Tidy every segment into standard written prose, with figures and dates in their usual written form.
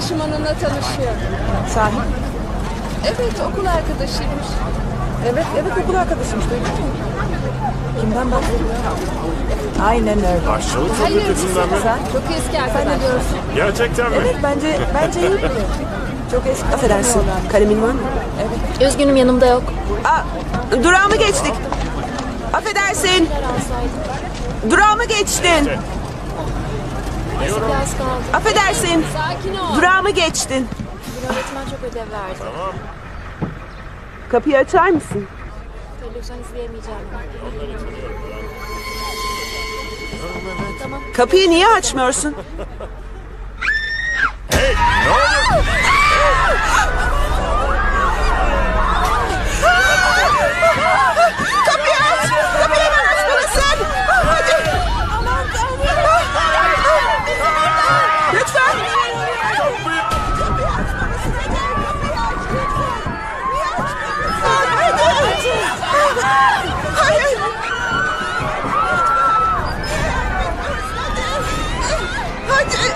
arkadaşım onunla tanışıyor. Sahi? Evet, okul arkadaşıymış. Evet okul arkadaşıymış. Duydun mu? Kimden bahsediyor? Aynen öyle. Aşçılık Hayır, fakültesinden mi? Sen? çok eski Sen arkadaş. ne diyorsun? Gerçekten mi? Evet bence iyi biri. Çok eski. Affedersin. Kalemin var mı? Evet. Üzgünüm, yanımda yok. Durağımı geçtik. Affedersin. Durağımı geçtin. Biraz kaldı. Affedersin. Sakin ol. Durağımı geçtin. Öğretmen çok ödev verdi. Tamam. Kapıyı açar mısın? Televizyon izleyemeyeceğim. Kapıyı niye açmıyorsun? Hey, ne oldu? Kapıyı aç! Kapıyı hemen açmalısın! Hadi! Aman Tanrım! Lütfen! Kapıyı açmalısın! Kapıyı aç lütfen! Niye açmıyorsun? Hadi! Hayır! Hadi!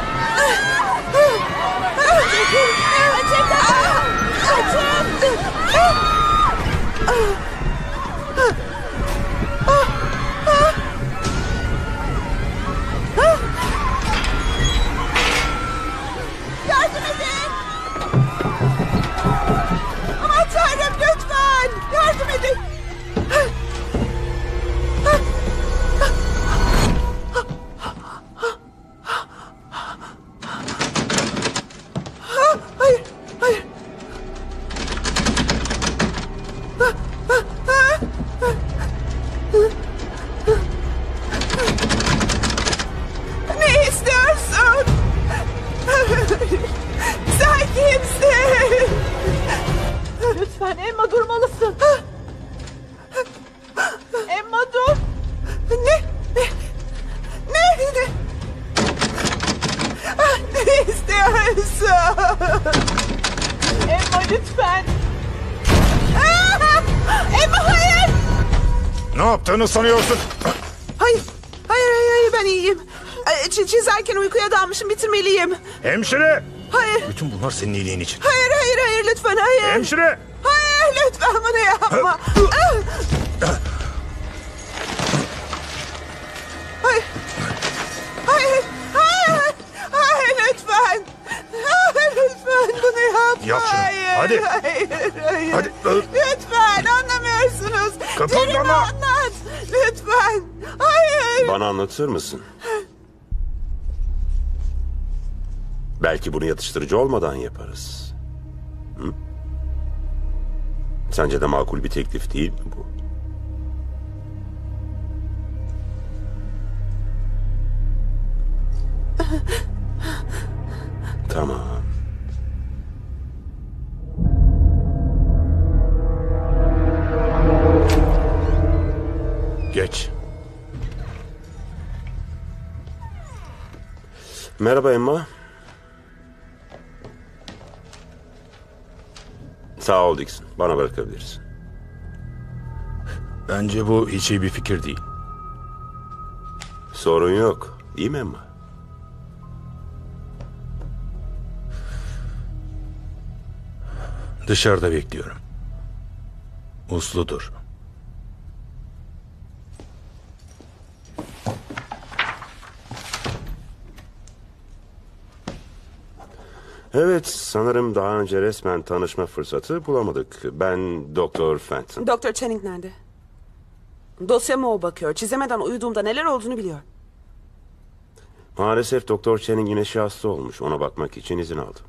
Yardım edin! Aman Tanrım lütfen! Yardım edin! Hayır, hayır. Ne istiyorsun? Sen kimsin? Lütfen Emma durmalısın. Emma dur. Ne? Ne istiyorsun? Emma lütfen. Emma hayır. Ne yaptığını sanıyorsun? Hayır ben iyiyim. Çizerken uykuya dalmışım bitirmeliyim. Hemşire! Hayır. Bütün bunlar senin iyiliğin için. Hayır lütfen hayır. Hemşire! Hayır lütfen bunu yapma. Hayır. Hayır lütfen. Hayır lütfen bunu yapma. Yap şunu, hadi. Hayır. Hadi. Lütfen anlamıyorsunuz. Kıpırdama. Terimi anlat. Lütfen. Hayır. Bana anlatır mısın? Belki bunu yatıştırıcı olmadan yaparız. Hı? Sence de makul bir teklif değil mi bu? Tamam. Geç. Merhaba Emma. Sağ ol Dixon. Bana bırakabilirsin. Bence bu hiç iyi bir fikir değil. Sorun yok. İyi mi Emma? Dışarıda bekliyorum. Usludur. Evet, sanırım daha önce resmen tanışma fırsatı bulamadık. Ben Doktor Fenton. Doktor Channing nerede? Dosyama o bakıyor. Çizemeden uyuduğumda neler olduğunu biliyor. Maalesef Doktor Channing'in eşi hasta olmuş. Ona bakmak için izin aldı.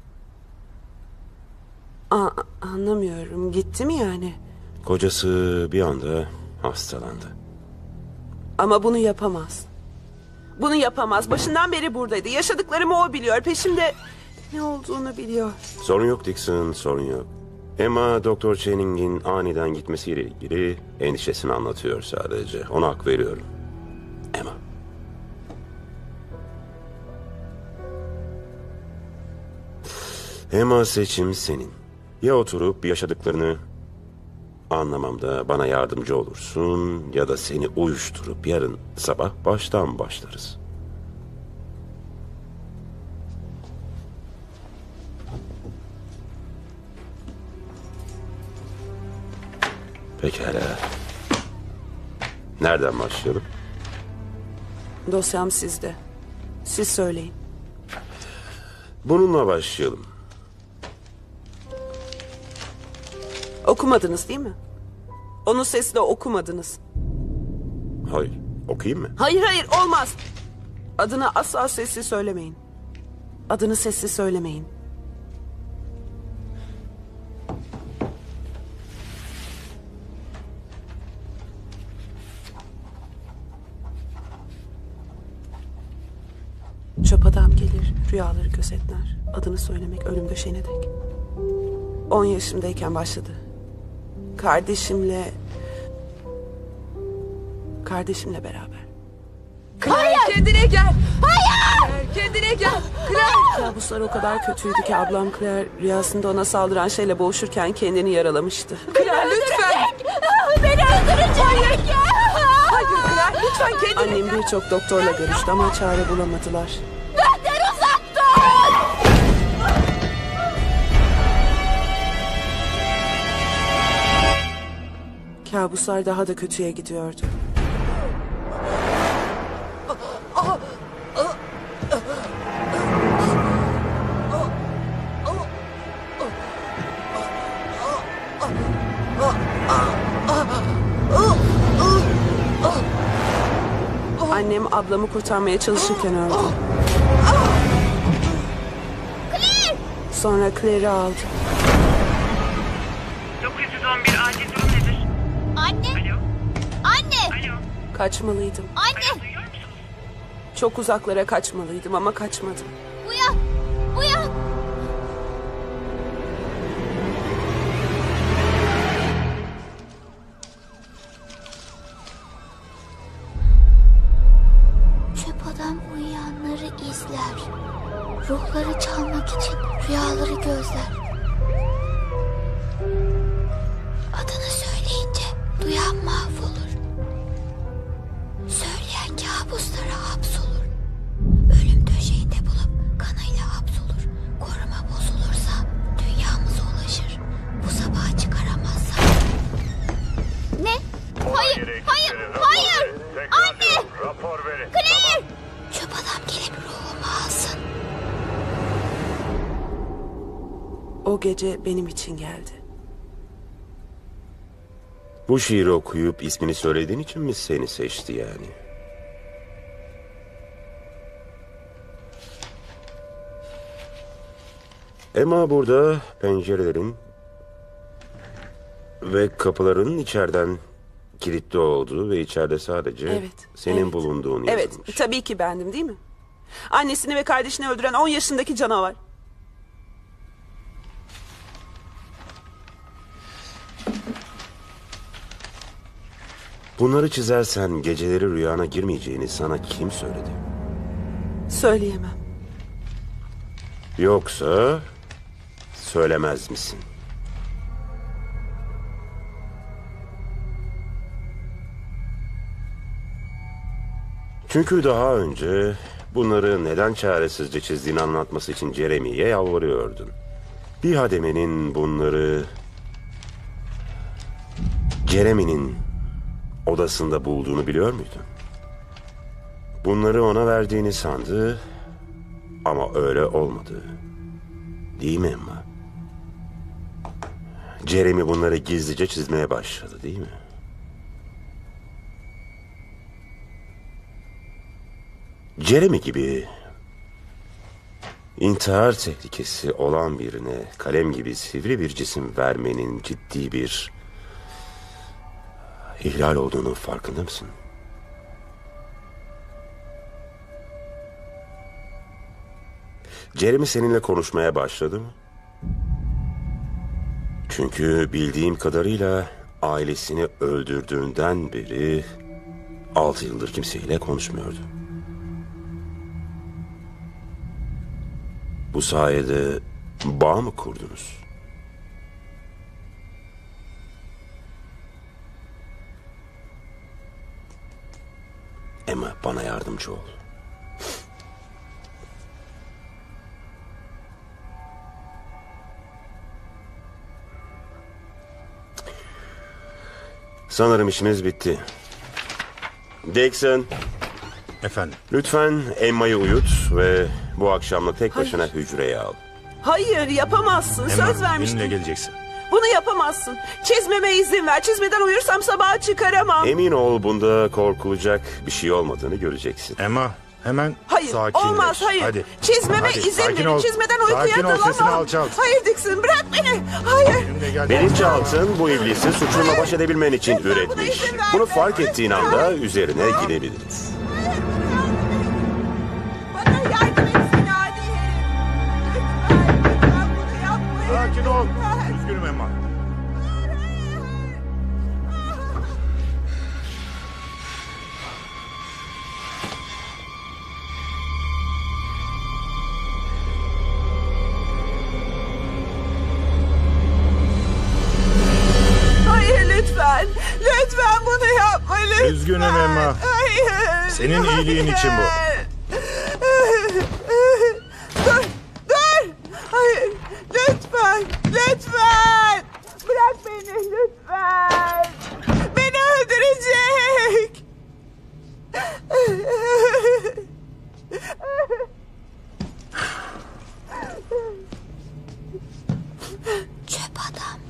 Anlamıyorum. Gitti mi yani? Kocası bir anda hastalandı. Ama bunu yapamaz. Bunu yapamaz. Başından beri buradaydı. Yaşadıklarımı o biliyor. Peşimde ne olduğunu biliyor. Sorun yok Dixon, sorun yok. Emma Doktor Channing'in aniden gitmesiyle ilgili endişesini anlatıyor sadece. Ona hak veriyorum. Emma. Emma, seçim senin. Ya oturup yaşadıklarını anlamamda bana yardımcı olursun ya da seni uyuşturup yarın sabah baştan başlarız. Pekala. Nereden başlayalım? Dosyam sizde. Siz söyleyin. Bununla başlayalım. Okumadınız değil mi? Onu sesle okumadınız. Hayır. Okuyayım mı? Hayır hayır olmaz. Adını asla sessiz söylemeyin. Adını sessiz söylemeyin. Çöp adam gelir, rüyaları gözetler. Adını söylemek ölüm döşeğine dek. 10 yaşımdayken başladı. Kardeşimle beraber. Claire kendine gel. Hayır. Kendine gel. Claire. Kabuslar o kadar kötüydü ki ablam Claire rüyasında ona saldıran şeyle boğuşurken kendini yaralamıştı. Claire lütfen. Beni öldürecek. Hayır Claire lütfen kendine Annem birçok doktorla görüştü ama çare bulamadılar. Benden uzak dur. Kabuslar daha da kötüye gidiyordu. Annem ablamı kurtarmaya çalışırken öldü. Sonra Claire'i aldı. 911 acil durum nedir? Anne. Alo? Anne. Alo? Kaçmalıydım. Anne. Duyuyor musunuz? Çok uzaklara kaçmalıydım ama kaçmadım. Uyan. Uyan. Çöp adam uyuyanları izler. Ruhları çalmak için rüyaları gözler. Adını söyleyince duyan mahvolur. Söyleyen kabuslara hapsolur. Ölüm döşeğinde bulup kanıyla hapsolur. Koruma bozulursa dünyamıza ulaşır. Bu sabaha çıkaramazsa. Ne? Hayır, hayır, hayır! Anne! Rapor verin. Claire! Çöp adam gelip ruhumu alsın. O gece benim için geldi. Bu şiiri okuyup ismini söylediğin için mi seni seçti yani? Emma burada pencerelerin ve kapıların içeriden kilitli olduğu ve içeride sadece Evet. senin evet. bulunduğun Evet, yazılmış. tabii ki bendim değil mi? Annesini ve kardeşini öldüren 10 yaşındaki canavar. Bunları çizersen geceleri rüyana girmeyeceğini sana kim söyledi? Söyleyemem. Yoksa söylemez misin? Çünkü daha önce bunları neden çaresizce çizdiğini anlatması için Jeremy'ye yalvarıyordun. Bir hademenin bunları Jeremy'nin odasında bulduğunu biliyor muydun? Bunları ona verdiğini sandı ama öyle olmadı. Değil mi Emma? Jeremy bunları gizlice çizmeye başladı değil mi? Jeremy gibi intihar tehlikesi olan birine kalem gibi sivri bir cisim vermenin ciddi bir ihlal olduğunu farkında mısın? Jeremy seninle konuşmaya başladı mı? Çünkü bildiğim kadarıyla ailesini öldürdüğünden beri 6 yıldır kimseyle konuşmuyordu. Bu sayede bağ mı kurdunuz? Emma, bana yardımcı ol. Sanırım işimiz bitti. Dixon, Efendim. lütfen Emma'yı uyut ve bu akşamla tek başına hücreye al. Hayır yapamazsın. Emma, Söz vermiştin. benimle geleceksin. Bunu yapamazsın. Çizmeme izin ver. Çizmeden uyursam sabaha çıkaramam. Emin ol, bunda korkulacak bir şey olmadığını göreceksin. Emma, hemen Hayır sakinleş. olmaz hayır. Hadi. Çizmeme Hadi, izin sakin verin. ol. Çizmeden uykuya Sakin ol, sesini dalamam. alçalt. Hayır Dixon bırak beni. Hayır. Benimle gel. Bilinçaltın bu iblisi suçunla baş edebilmen için Lütfen buna üretmiş. izin verme. Bunu fark ettiğin Lütfen. anda üzerine gidebiliriz. Bana yardım etsin adi herif. Lütfen bunu yapmayın. Sakin ol. Lütfen. Üzgünüm Emma. Hayır lütfen. Lütfen bunu yapma lütfen. Üzgünüm Emma. Hayır. Senin iyiliğin için bu. Dur. Dur. Hayır. Lütfen. Lütfen. Bırak beni lütfen. Beni öldürecek. Çöp adam.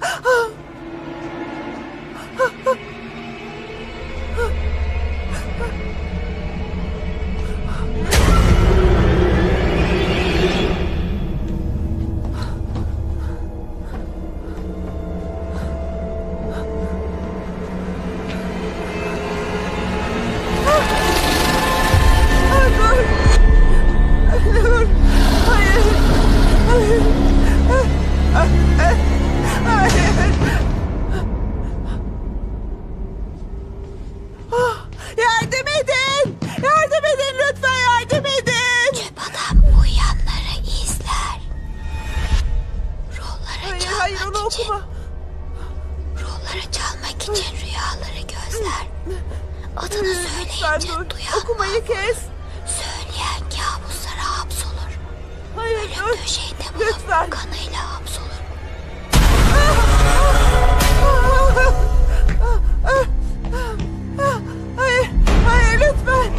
Dur. Dur. Hayır. Hayır. Hayır. Ah, yardım edin. Yardım edin lütfen yardım edin. Çöp adam uyuyanları izler. Ruhları Hayır çalmak hayır onu için, okuma. ruhları çalmak için rüyaları gözler. Adını Lütfen söyleyince dur. duyan, Okumayı kes. söyleyen kabuslara hapsolur. Hayır Ölüm dur. döşeğinde bulup Lütfen. kanıyla hapsolur. Hayır. Hayır lütfen.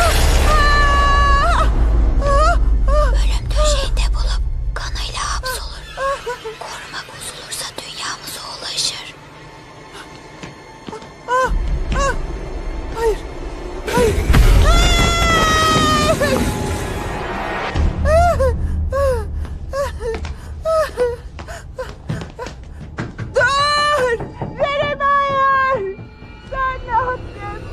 Ölüm döşeğinde bulup kanıyla hapsolur. Koruma bozulursa dünyamıza ulaşır. Hayır. Hayır. Dur! Jeremy hayır! Sen ne yaptın?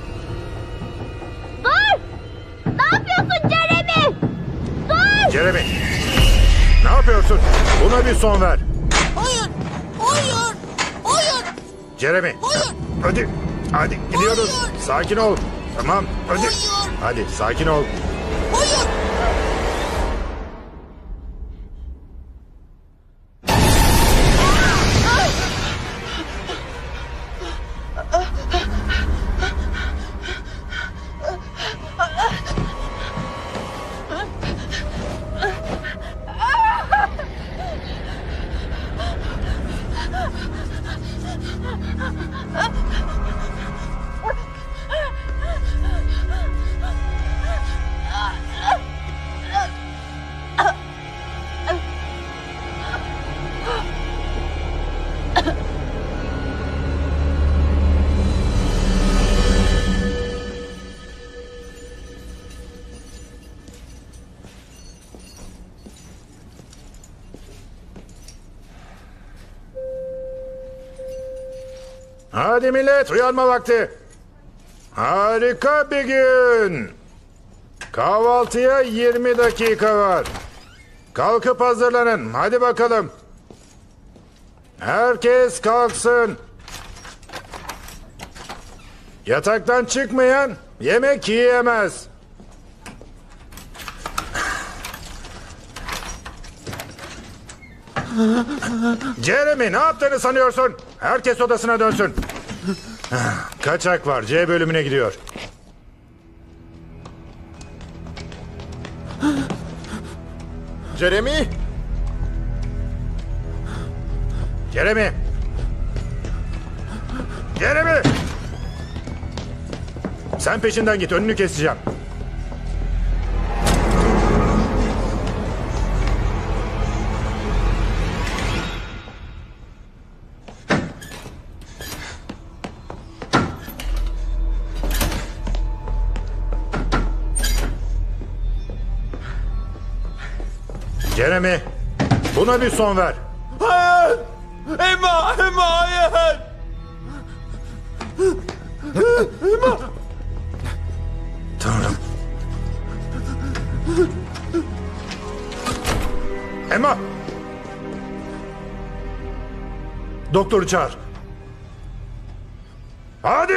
Dur! Ne yapıyorsun Jeremy? Dur! Jeremy. Ne yapıyorsun? Buna bir son ver. Hayır! Hayır! Hayır! Jeremy. Hayır! Hadi. Hadi gidiyoruz. Hayır. Sakin ol. Tamam. Hadi. Hayır. Hadi sakin ol. Hayır! Hadi millet uyanma vakti. Harika bir gün. Kahvaltıya 20 dakika var. Kalkıp hazırlanın. Hadi bakalım. Herkes kalksın. Yataktan çıkmayan yemek yiyemez. Jeremy ne yaptığını sanıyorsun? Herkes odasına dönsün. Kaçak var. C bölümüne gidiyor. Jeremy! Jeremy! Jeremy! Sen peşinden git, önünü keseceğim. Jeremy, buna bir son ver. Hayır! Emma! Emma hayır! Tanrım. Emma! Doktoru çağır. Hadi!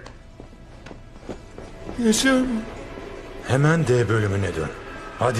Yaşıyor mu? Hemen D bölümüne dön. Hadi.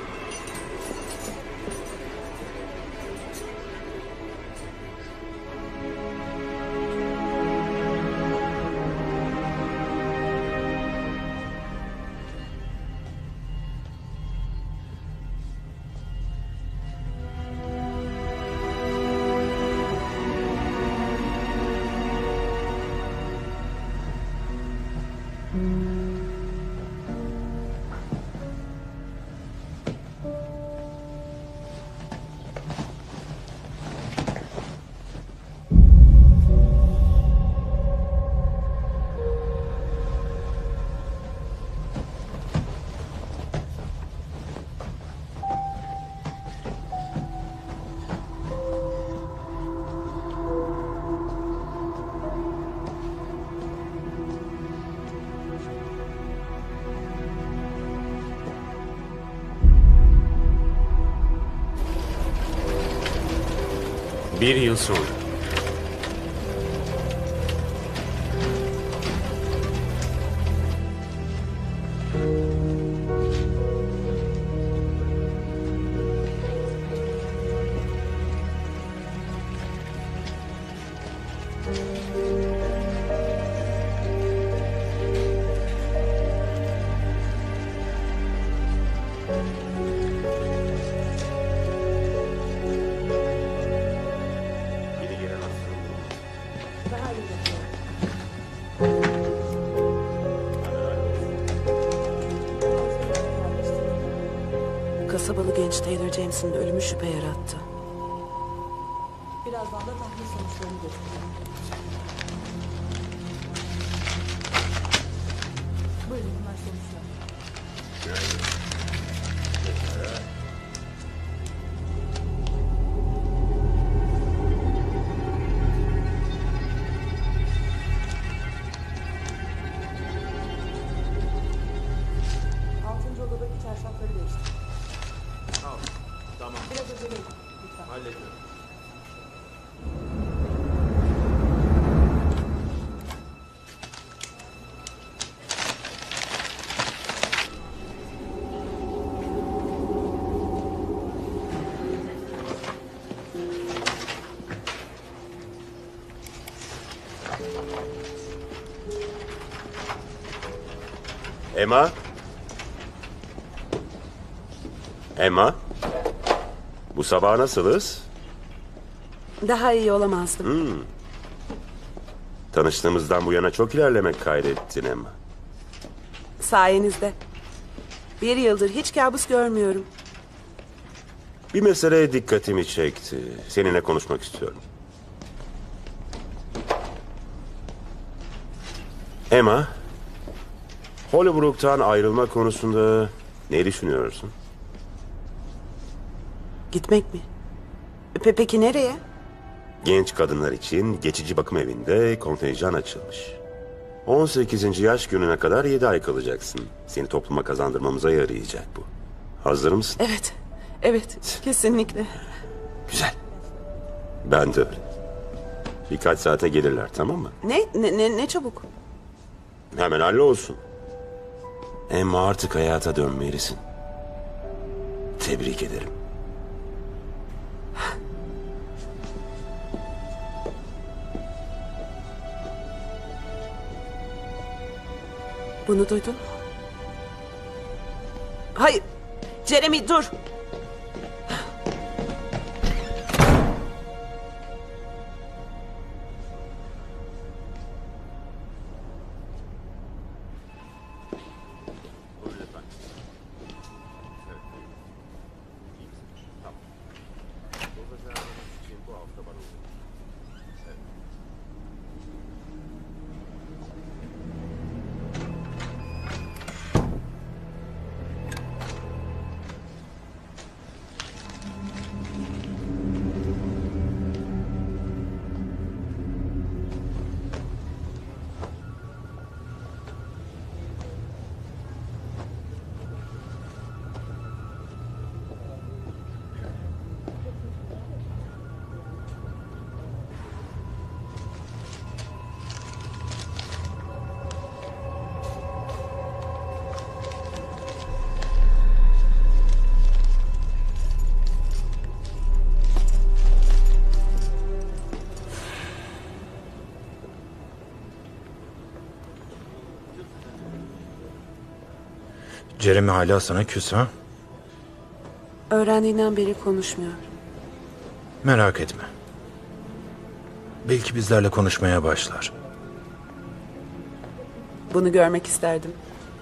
Bir yıl sonra. Yeni gelen hasta. Kasabalı genç Taylor James'in ölümü şüphe yarattı. Birazdan da tahlil sonuçlarını göstereyim. Buyurun bunlar sonuçlar. Altıncı odadaki çarşafları değiştir. Tamam. Biraz acele edin lütfen. Hallediyorum. Emma? Emma? Bu sabah nasılız? Daha iyi olamazdım. Tanıştığımızdan bu yana çok ilerlemek kaydettin Emma. Sayenizde. Bir yıldır hiç kabus görmüyorum. Bir mesele dikkatimi çekti. Seninle konuşmak istiyorum. Emma, Hollybrook'tan ayrılma konusunda ne düşünüyorsun? Gitmek mi? Peki nereye? Genç kadınlar için geçici bakım evinde kontenjan açılmış. 18. yaş gününe kadar 7 ay kalacaksın. Seni topluma kazandırmamıza yarayacak bu. Hazır mısın? Evet. Evet. Kesinlikle. Güzel. Ben de öyle. Birkaç saate gelirler, tamam mı? Ne çabuk. Hemen hallolsun. Emma artık hayata dönmelisin. Tebrik ederim. Bunu duydun mu? Hayır. Jeremy dur. Jeremy hala sana küs ha? Öğrendiğinden beri konuşmuyor. Merak etme. Belki bizlerle konuşmaya başlar. Bunu görmek isterdim.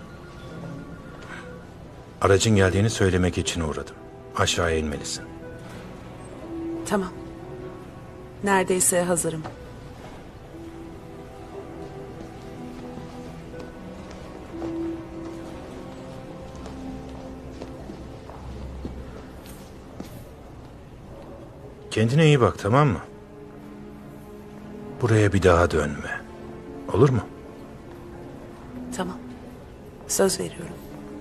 Aracın geldiğini söylemek için uğradım. Aşağıya inmelisin. Tamam. Neredeyse hazırım. Kendine iyi bak, tamam mı? Buraya bir daha dönme. Olur mu? Tamam. Söz veriyorum.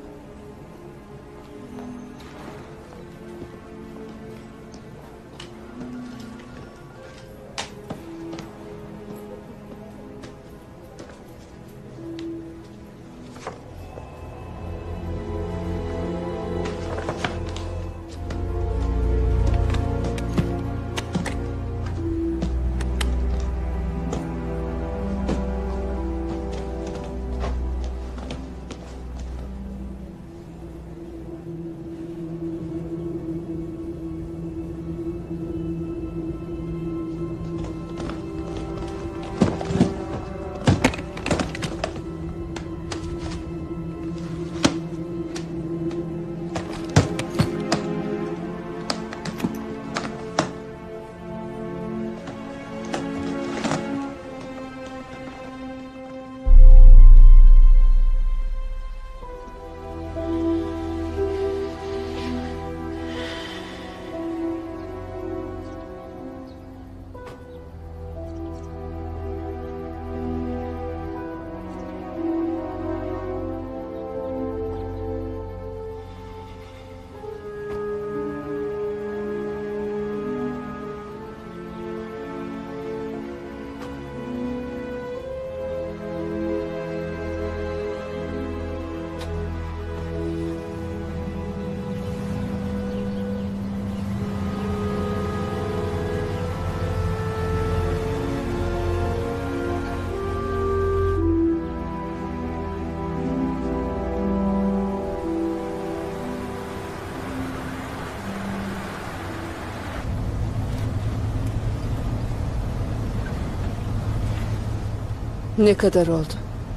Ne kadar oldu?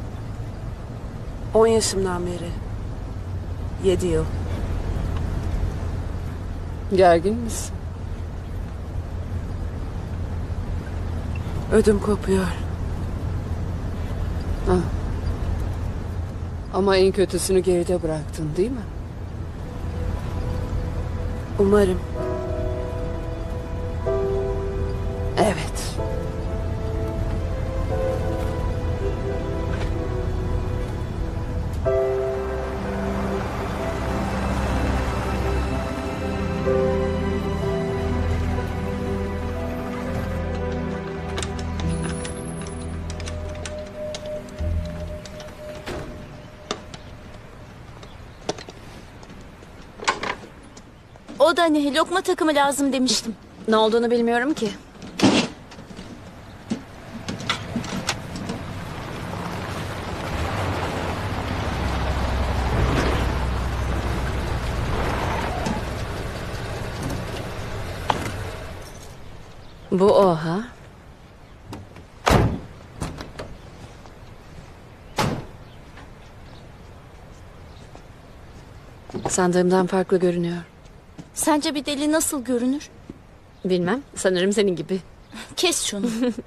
10 yaşımdan beri. 7 yıl. Gergin misin? Ödüm kopuyor. Ama en kötüsünü geride bıraktın, değil mi? Umarım. Evet. O da ne? Lokma takımı lazım demiştim. Ne olduğunu bilmiyorum ki. Bu o ha? Sandığımdan farklı görünüyor. Sence bir deli nasıl görünür? Bilmem. Sanırım senin gibi. Kes şunu.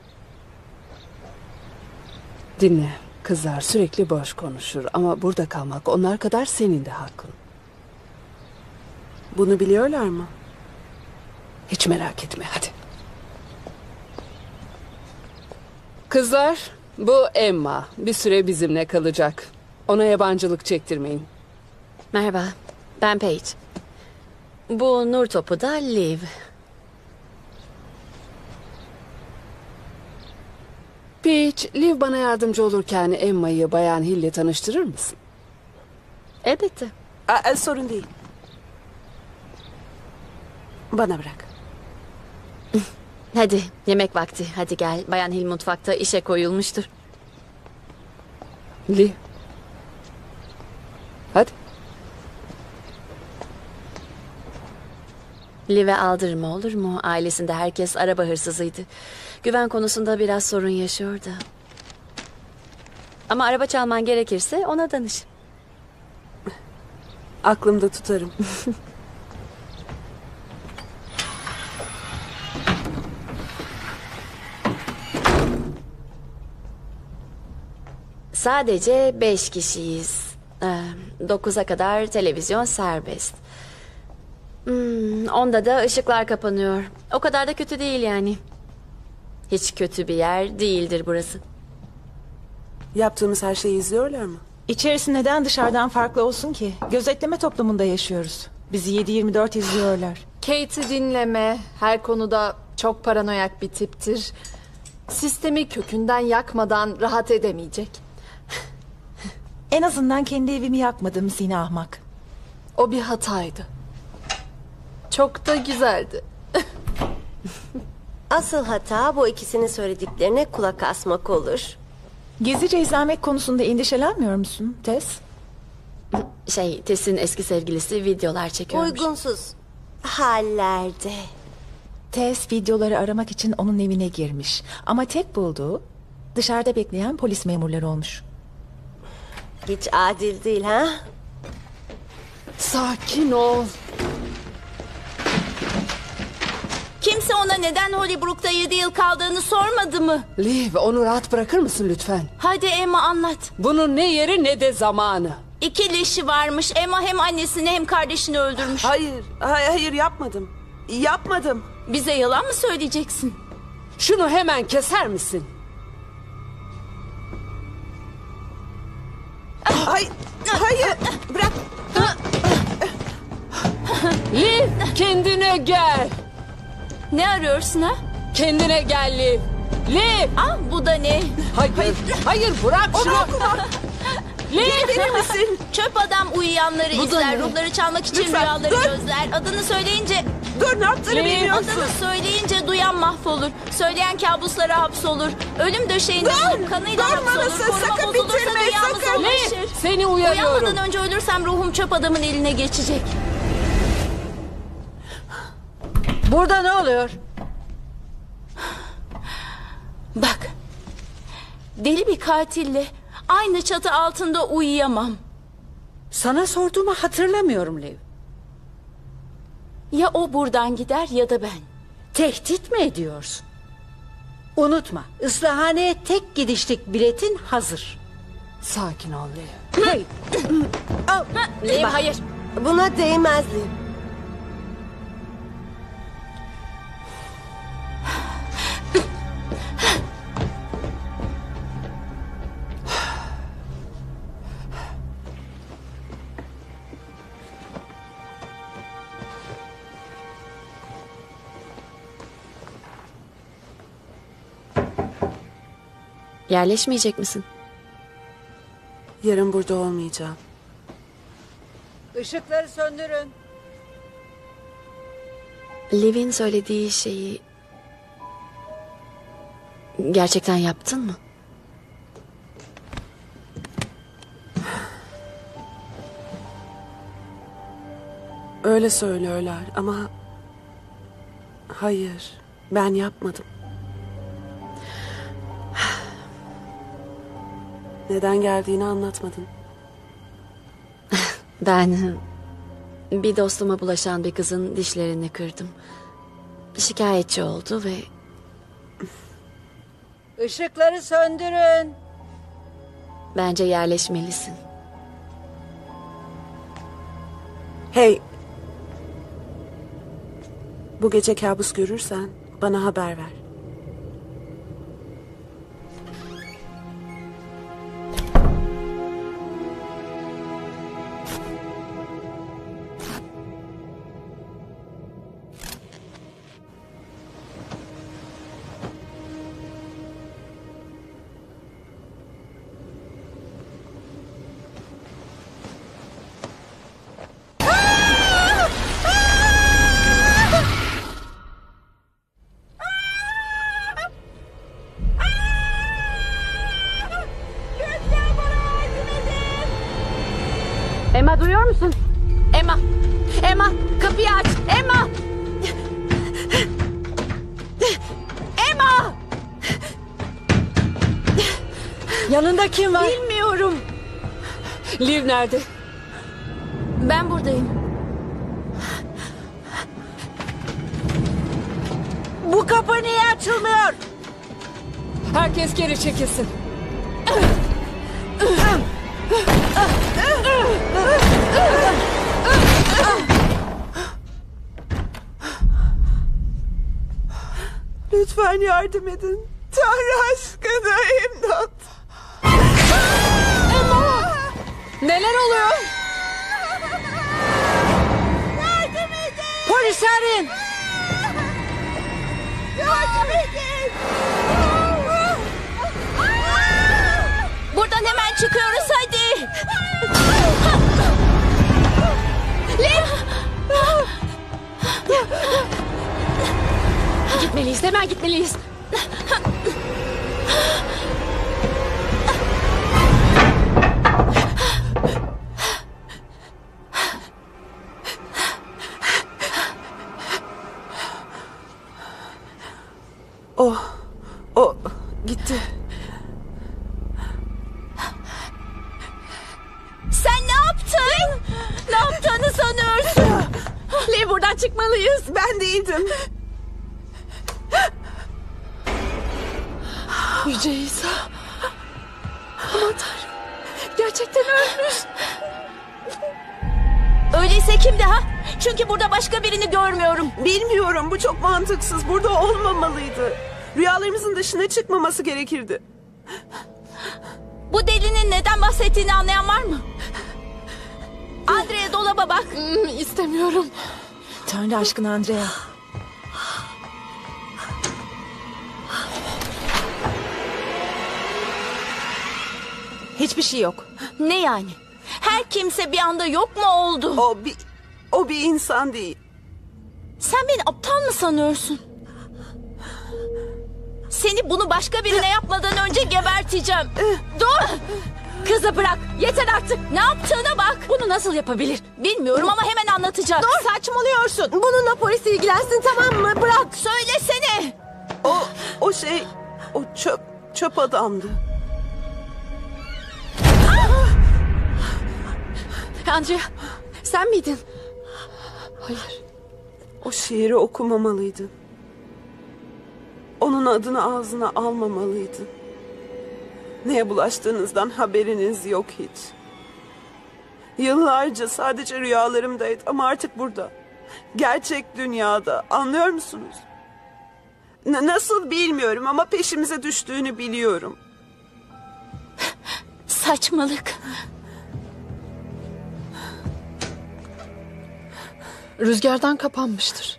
Dinle. Kızlar sürekli boş konuşur ama burada kalmak onlar kadar senin de hakkın. Bunu biliyorlar mı? Hiç merak etme, hadi. Kızlar, bu Emma. Bir süre bizimle kalacak. Ona yabancılık çektirmeyin. Merhaba. Ben Paige. Bu nur topu da Liv. Peach, Liv bana yardımcı olurken Emma'yı Bayan Hill'le tanıştırır mısın? Elbette. Sorun değil. Bana bırak. Hadi yemek vakti. Hadi gel. Bayan Hill mutfakta işe koyulmuştur. Liv. Hadi. Liv'e aldırma olur mu? Ailesinde herkes araba hırsızıydı. Güven konusunda biraz sorun yaşıyordu. Ama araba çalman gerekirse ona danış. Aklımda tutarım. Sadece 5 kişiyiz. 9'a kadar televizyon serbest. 10'da da ışıklar kapanıyor. O kadar da kötü değil yani. Hiç kötü bir yer değildir burası. Yaptığımız her şeyi izliyorlar mı? İçerisi neden dışarıdan farklı olsun ki? Gözetleme toplumunda yaşıyoruz. Bizi 7/24 izliyorlar. Kate'i dinleme. Her konuda çok paranoyak bir tiptir. Sistemi kökünden yakmadan rahat edemeyecek. En azından kendi evimi yakmadım seni ahmak. O bir hataydı. Çok da güzeldi. Asıl hata bu ikisinin söylediklerine kulak asmak olur. Gizlice izlemek konusunda endişelenmiyor musun Tess? Tess'in eski sevgilisi videolar çekiyormuş. Uygunsuz hallerde. Tess videoları aramak için onun evine girmiş. Ama tek bulduğu dışarıda bekleyen polis memurları olmuş. Hiç adil değil ha? Sakin ol. Kimse ona neden Hollybrook'ta 7 yıl kaldığını sormadı mı? Liv, onu rahat bırakır mısın lütfen? Hadi Emma anlat. Bunun ne yeri ne de zamanı. 2 leşi varmış. Emma hem annesini hem kardeşini öldürmüş. Hayır yapmadım. Yapmadım. Bize yalan mı söyleyeceksin? Şunu hemen keser Hayır. Bırak. Liv, kendine gel. Ne arıyorsun ha? Kendine gel Liv. Liv! Bu da ne? Hayır bırak şunu. Liv! Verir misin? Çöp adam uyuyanları izler. Ruhları çalmak için Lütfen, rüyaları dur. gözler. Adını söyleyince... Dur, ne yaptığını Liv. bilmiyorsun. Adını söyleyince duyan mahvolur. Söyleyen kabuslara hapsolur. Ölüm döşeğinde olup kanıyla hapsolur. Durmalısın, Koruma sakın bozulursa bitirme, dünyamız sakın. ulaşır. Liv, seni uyarıyorum. Uyanmadan önce ölürsem ruhum çöp adamın eline geçecek. Burada ne oluyor? Bak. Deli bir katille aynı çatı altında uyuyamam. Sana sorduğumu hatırlamıyorum Liv. Ya o buradan gider ya da ben. Tehdit mi ediyorsun? Unutma, ıslahaneye tek gidişlik biletin hazır. Sakin ol Liv. Hey, Liv hayır. Buna değmez Liv. Yerleşmeyecek misin? Yarın burada olmayacağım. ışıkları söndürün. Liv'in söylediği şeyi... gerçekten yaptın mı? Öyle söylüyorlar ama... Hayır, ben yapmadım. Neden geldiğini anlatmadın. Ben bir dostuma bulaşan bir kızın dişlerini kırdım. Şikayetçi oldu ve Işıkları söndürün. bence yerleşmelisin. Hey! Bu gece kabus görürsen bana haber ver. Emma duyuyor musun? Emma! Emma! Kapıyı aç! Emma! Yanında kim var? Bilmiyorum. Liv nerede? Ben buradayım. Bu kapı niye açılmıyor? Herkes geri çekilsin. Lütfen yardım edin. Tanrı aşkına imdat. Neler oluyor? Polis arayın. Yardım edin. Buradan hemen çıkıyoruz hadi. Liv! Gitmeliyiz, hemen gitmeliyiz. O gitti. Sen ne yaptın? Ne yaptığını sanıyorsun? Liv, buradan çıkmalıyız. Ben değildim. Yüce İsa. Aman Tanrım. Gerçekten ölmüş. Öyleyse kimdi ha? Çünkü burada başka birini görmüyorum. Bilmiyorum, bu çok mantıksız. Burada olmamalıydı. Rüyalarımızın dışına çıkmaması gerekirdi. Bu delinin neden bahsettiğini anlayan var mı? Andrea, dolaba bak. İstemiyorum. Tanrı aşkına Andrea. Hiçbir şey yok. Ne yani? Her kimse bir anda yok mu oldu? O bir insan değil. Sen beni aptal mı sanıyorsun? Seni bunu başka birine yapmadan önce geberteceğim. Dur! Kızı bırak. Yeter artık. Ne yaptığına bak. Bunu nasıl yapabilir? Bilmiyorum ama hemen anlatacak. Dur, saçmalıyorsun. Bununla polis ilgilensin, tamam mı? Bırak. Söylesene. O çöp adamdı. Andrea, sen miydin? Hayır. O şiiri okumamalıydın. Onun adını ağzına almamalıydın. Neye bulaştığınızdan haberiniz yok hiç. Yıllarca sadece rüyalarımdaydı ama artık burada. Gerçek dünyada. Anlıyor musunuz? Nasıl bilmiyorum ama peşimize düştüğünü biliyorum. Saçmalık. Rüzgardan kapanmıştır.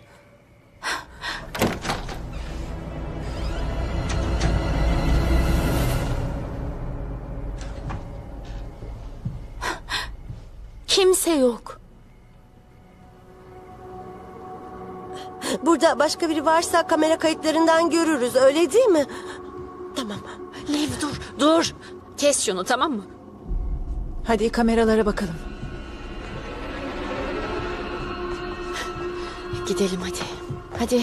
Kimse yok. Burada başka biri varsa kamera kayıtlarından görürüz, öyle değil mi? Tamam. Liv dur. Kes şunu, tamam mı? Hadi kameralara bakalım. Gidelim hadi. Hadi.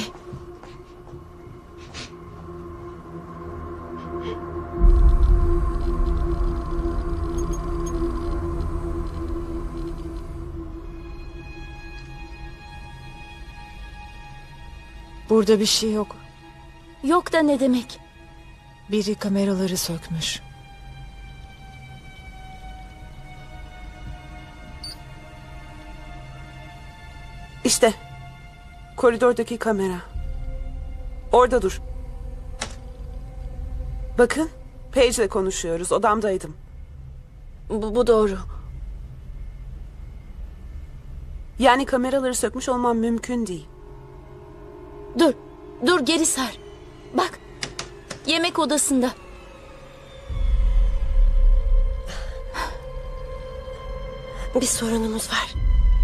Burada bir şey yok. Yok da ne demek? Biri kameraları sökmüş. İşte koridordaki kamera. Orada dur. Bakın, Paige'le konuşuyoruz. Odamdaydım. Bu doğru. Yani kameraları sökmüş olmam mümkün değil. Dur geri sar. Bak, yemek odasında. Bir sorunumuz var.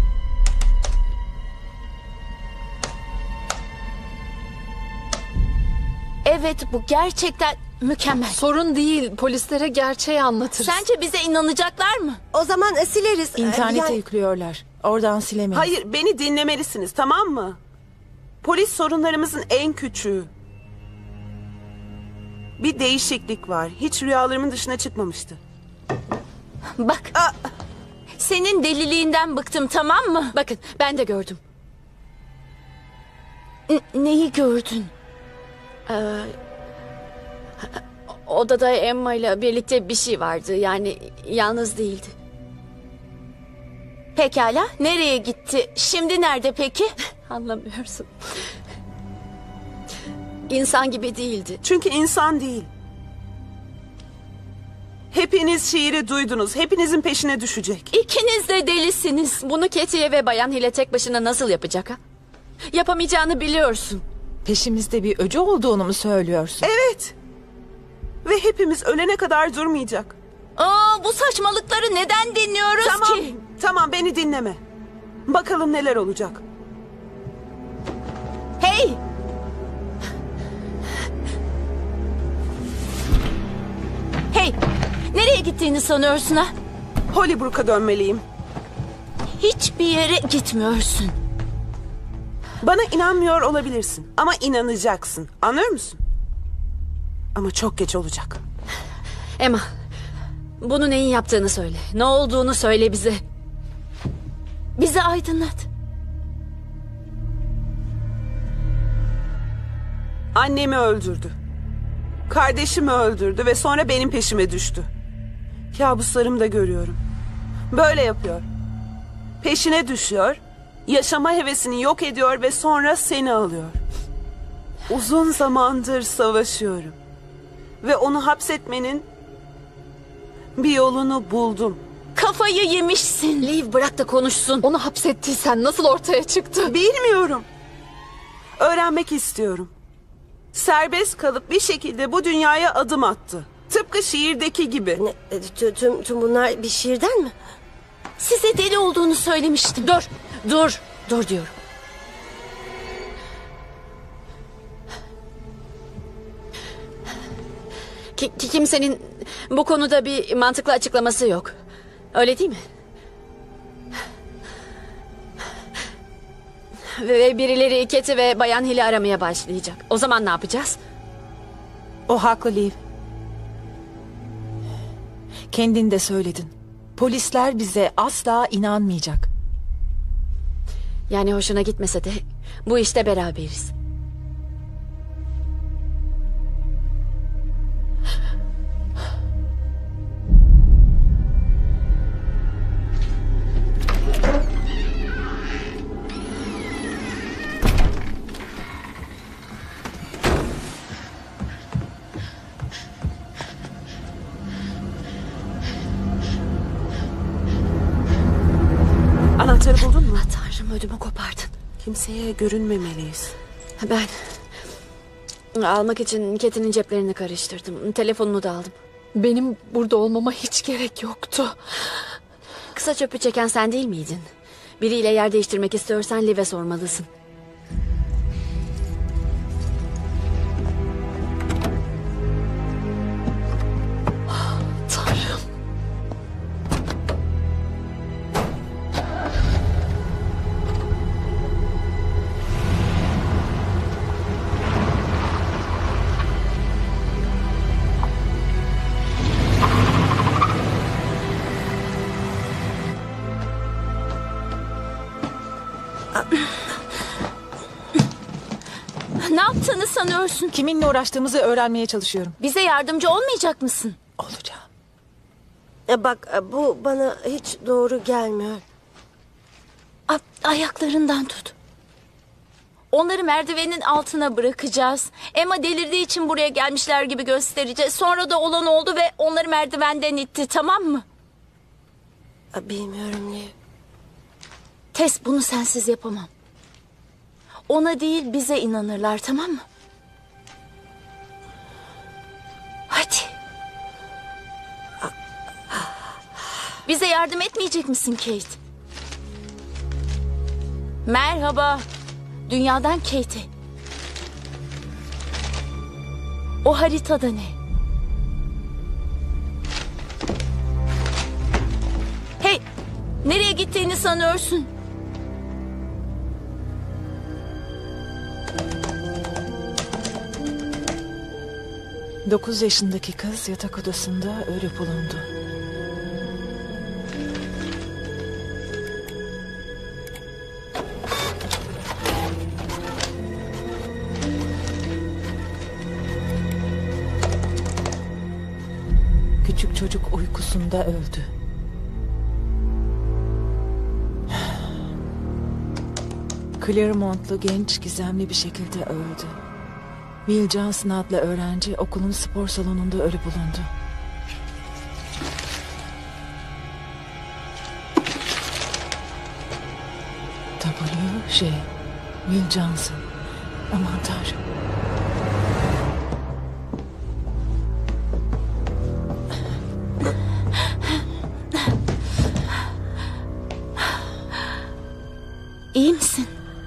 Evet, bu gerçekten mükemmel. Sorun değil, polislere gerçeği anlatırız. Sence bize inanacaklar mı? O zaman sileriz. İnternete yüklüyorlar. Oradan silemeyiz. Hayır, beni dinlemelisiniz, tamam mı? Polis sorunlarımızın en küçüğü. Bir değişiklik var. Hiç rüyalarımın dışına çıkmamıştı. Bak. Senin deliliğinden bıktım, tamam mı? Bakın ben de gördüm. Neyi gördün? Odada Emma ile birlikte bir şey vardı. Yani yalnız değildi. Pekala, nereye gitti? Şimdi nerede peki? Anlamıyorsun. İnsan gibi değildi. Çünkü insan değil. Hepiniz şiiri duydunuz. Hepinizin peşine düşecek. İkiniz de delisiniz. Bunu Ketiye ve Bayan Hile tek başına nasıl yapacak ha? Yapamayacağını biliyorsun. Peşimizde bir öcü olduğunu mu söylüyorsun? Evet. Ve hepimiz ölene kadar durmayacak. Bu saçmalıkları neden dinliyoruz ki? Tamam, beni dinleme. Bakalım neler olacak. Hey! Hey! Nereye gittiğini sanıyorsun ha? Hollybrook'a dönmeliyim. Hiçbir yere gitmiyorsun. Bana inanmıyor olabilirsin ama inanacaksın. Anlıyor musun? Ama çok geç olacak. Emma, bunu neyin yaptığını söyle. Ne olduğunu söyle bize. Bizi aydınlat. Annemi öldürdü. Kardeşimi öldürdü ve sonra benim peşime düştü. Kabuslarımda görüyorum. Böyle yapıyor. Peşine düşüyor, yaşama hevesini yok ediyor ve sonra seni alıyor. Uzun zamandır savaşıyorum. Ve onu hapsetmenin bir yolunu buldum. Kafayı yemişsin. Liv, bırak da konuşsun. Onu hapsettiysen nasıl ortaya çıktı? Bilmiyorum. Öğrenmek istiyorum. Serbest kalıp bir şekilde bu dünyaya adım attı. Tıpkı şiirdeki gibi. Tüm bunlar bir şiirden mi? Size deli olduğunu söylemiştim. Dur diyorum. Kimsenin bu konuda bir mantıklı açıklaması yok. Öyle değil mi? Ve birileri Keti ve Bayan Hill'i aramaya başlayacak. O zaman ne yapacağız? O haklı Liv. Kendin de söyledin. Polisler bize asla inanmayacak. Yani hoşuna gitmese de bu işte beraberiz. Anahtarı buldun mu? Tanrım, ödümü kopardın. Kimseye görünmemeliyiz. Ben almak için Keti'nin ceplerini karıştırdım. Telefonunu da aldım. Benim burada olmama hiç gerek yoktu. Kısa çöpü çeken sen değil miydin? Biriyle yer değiştirmek istiyorsan Liv'e sormalısın. Tanrım. Ne yaptığını sanıyorsun? Kiminle uğraştığımızı öğrenmeye çalışıyorum. Bize yardımcı olmayacak mısın? Olacağım. Bak bu bana hiç doğru gelmiyor. Ayaklarından tut. Onları merdivenin altına bırakacağız. Emma delirdiği için buraya gelmişler gibi göstereceğiz. Sonra da olan oldu ve onları merdivenden itti, tamam mı? Bilmiyorum Liv. Tess, bunu sensiz yapamam. Ona değil, bize inanırlar, tamam mı? Hadi. Bize yardım etmeyecek misin Kate? Merhaba. Dünyadan Kate. O haritada ne? Hey, nereye gittiğini sanıyorsun? 9 yaşındaki kız yatak odasında ölü bulundu. Küçük çocuk uykusunda öldü. Clermont'lu genç gizemli bir şekilde öldü. Will Johnson adlı öğrenci okulun spor salonunda ölü bulundu. Will Johnson. Aman Tanrım. İyi misin?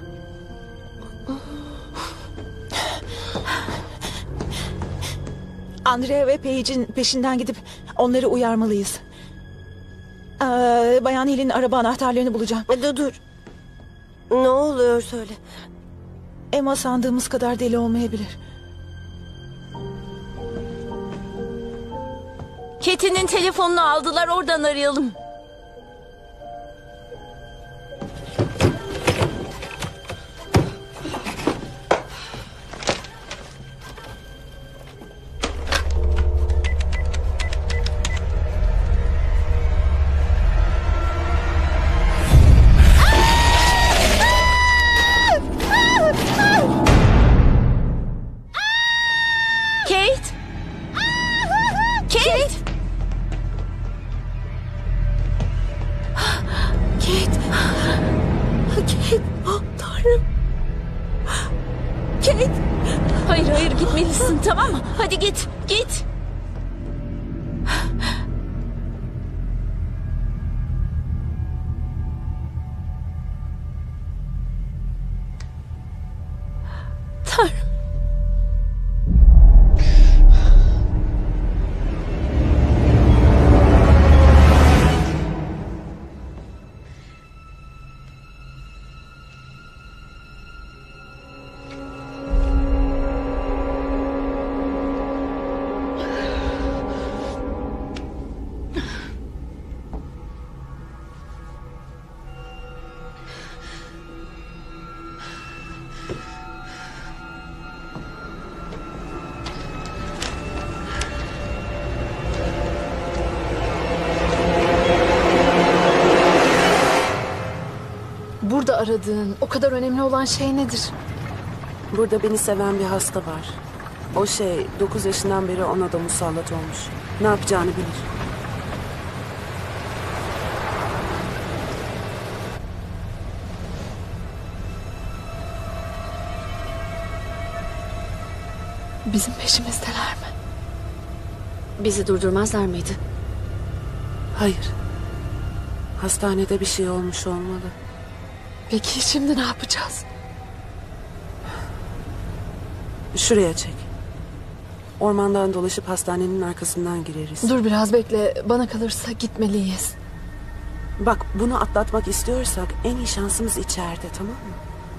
Andrea ve Paige'in peşinden gidip onları uyarmalıyız. Bayan Hill'in araba anahtarlarını bulacağım. Dur. Ne oluyor söyle. Emma sandığımız kadar deli olmayabilir. Kate'nin telefonunu aldılar, oradan arayalım. Hayır gitmelisin, tamam mı? Hadi git. Tanrım. Burada aradığın, o kadar önemli olan şey nedir? Burada beni seven bir hasta var. O 9 yaşından beri ona da musallat olmuş. Ne yapacağını bilir. Bizim peşimizdeler mi? Bizi durdurmazlar mıydı? Hayır. Hastanede bir şey olmuş olmalı. Peki şimdi ne yapacağız? Şuraya çek. Ormandan dolaşıp hastanenin arkasından gireriz. Dur biraz bekle. Bana kalırsa gitmeliyiz. Bak, bunu atlatmak istiyorsak en iyi şansımız içeride, tamam mı?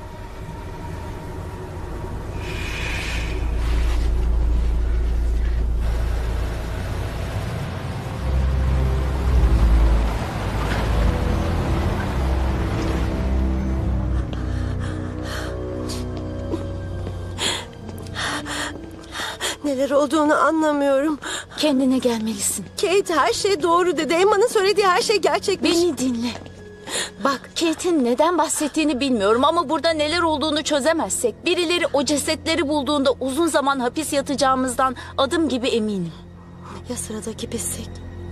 Neler olduğunu anlamıyorum. Kendine gelmelisin. Kate her şey doğru dedi. Emma'nın söylediği her şey gerçekmiş. Beni dinle. Bak, Kate'in neden bahsettiğini bilmiyorum ama burada neler olduğunu çözemezsek, birileri o cesetleri bulduğunda uzun zaman hapis yatacağımızdan adım gibi eminim. Ya sıradaki pislik?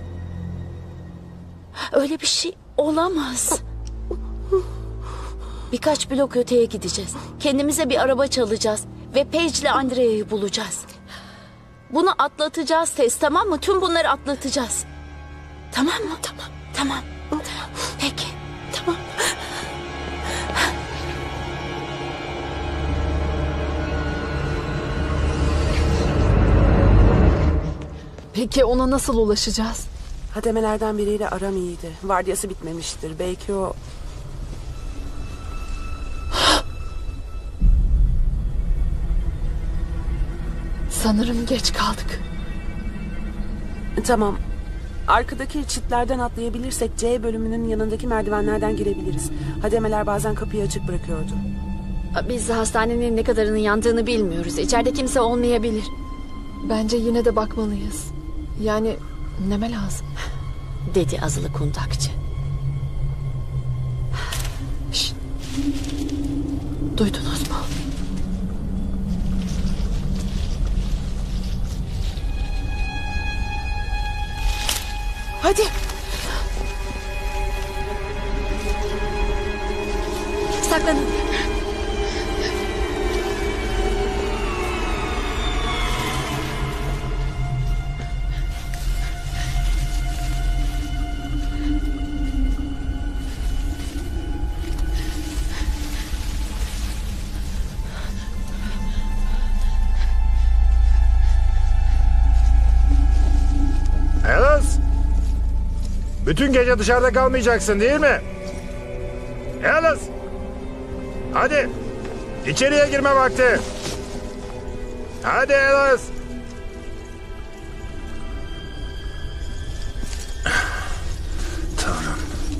Öyle bir şey olamaz. Birkaç blok öteye gideceğiz. Kendimize bir araba çalacağız ve Paige ile Andrea'yı bulacağız. Bunu atlatacağız Tess, tamam mı? Tüm bunları atlatacağız. Tamam mı? Tamam. Peki. Tamam. Peki ona nasıl ulaşacağız? Hademelerden biriyle aram iyiydi. Vardiyası bitmemiştir. Belki o... Sanırım geç kaldık. Tamam. Arkadaki çitlerden atlayabilirsek C bölümünün yanındaki merdivenlerden girebiliriz. Hademeler bazen kapıyı açık bırakıyordu. Biz hastanenin ne kadarının yandığını bilmiyoruz. İçeride kimse olmayabilir. Bence yine de bakmalıyız. Yani neme lazım. Dedi azılı kundakçı. Şşt. Duydunuz mu? Hadi. Saklanın. Alice! Bütün gece dışarıda kalmayacaksın değil mi? Alice! Hadi! İçeriye girme vakti! Hadi Alice! Tanrım.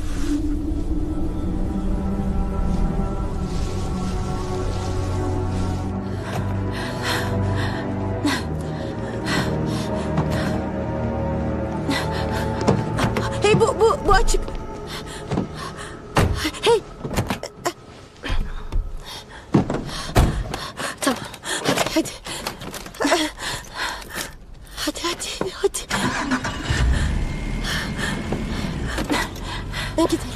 Hey bu açık. Hey. Tamam. Hadi. Hadi. Gidelim.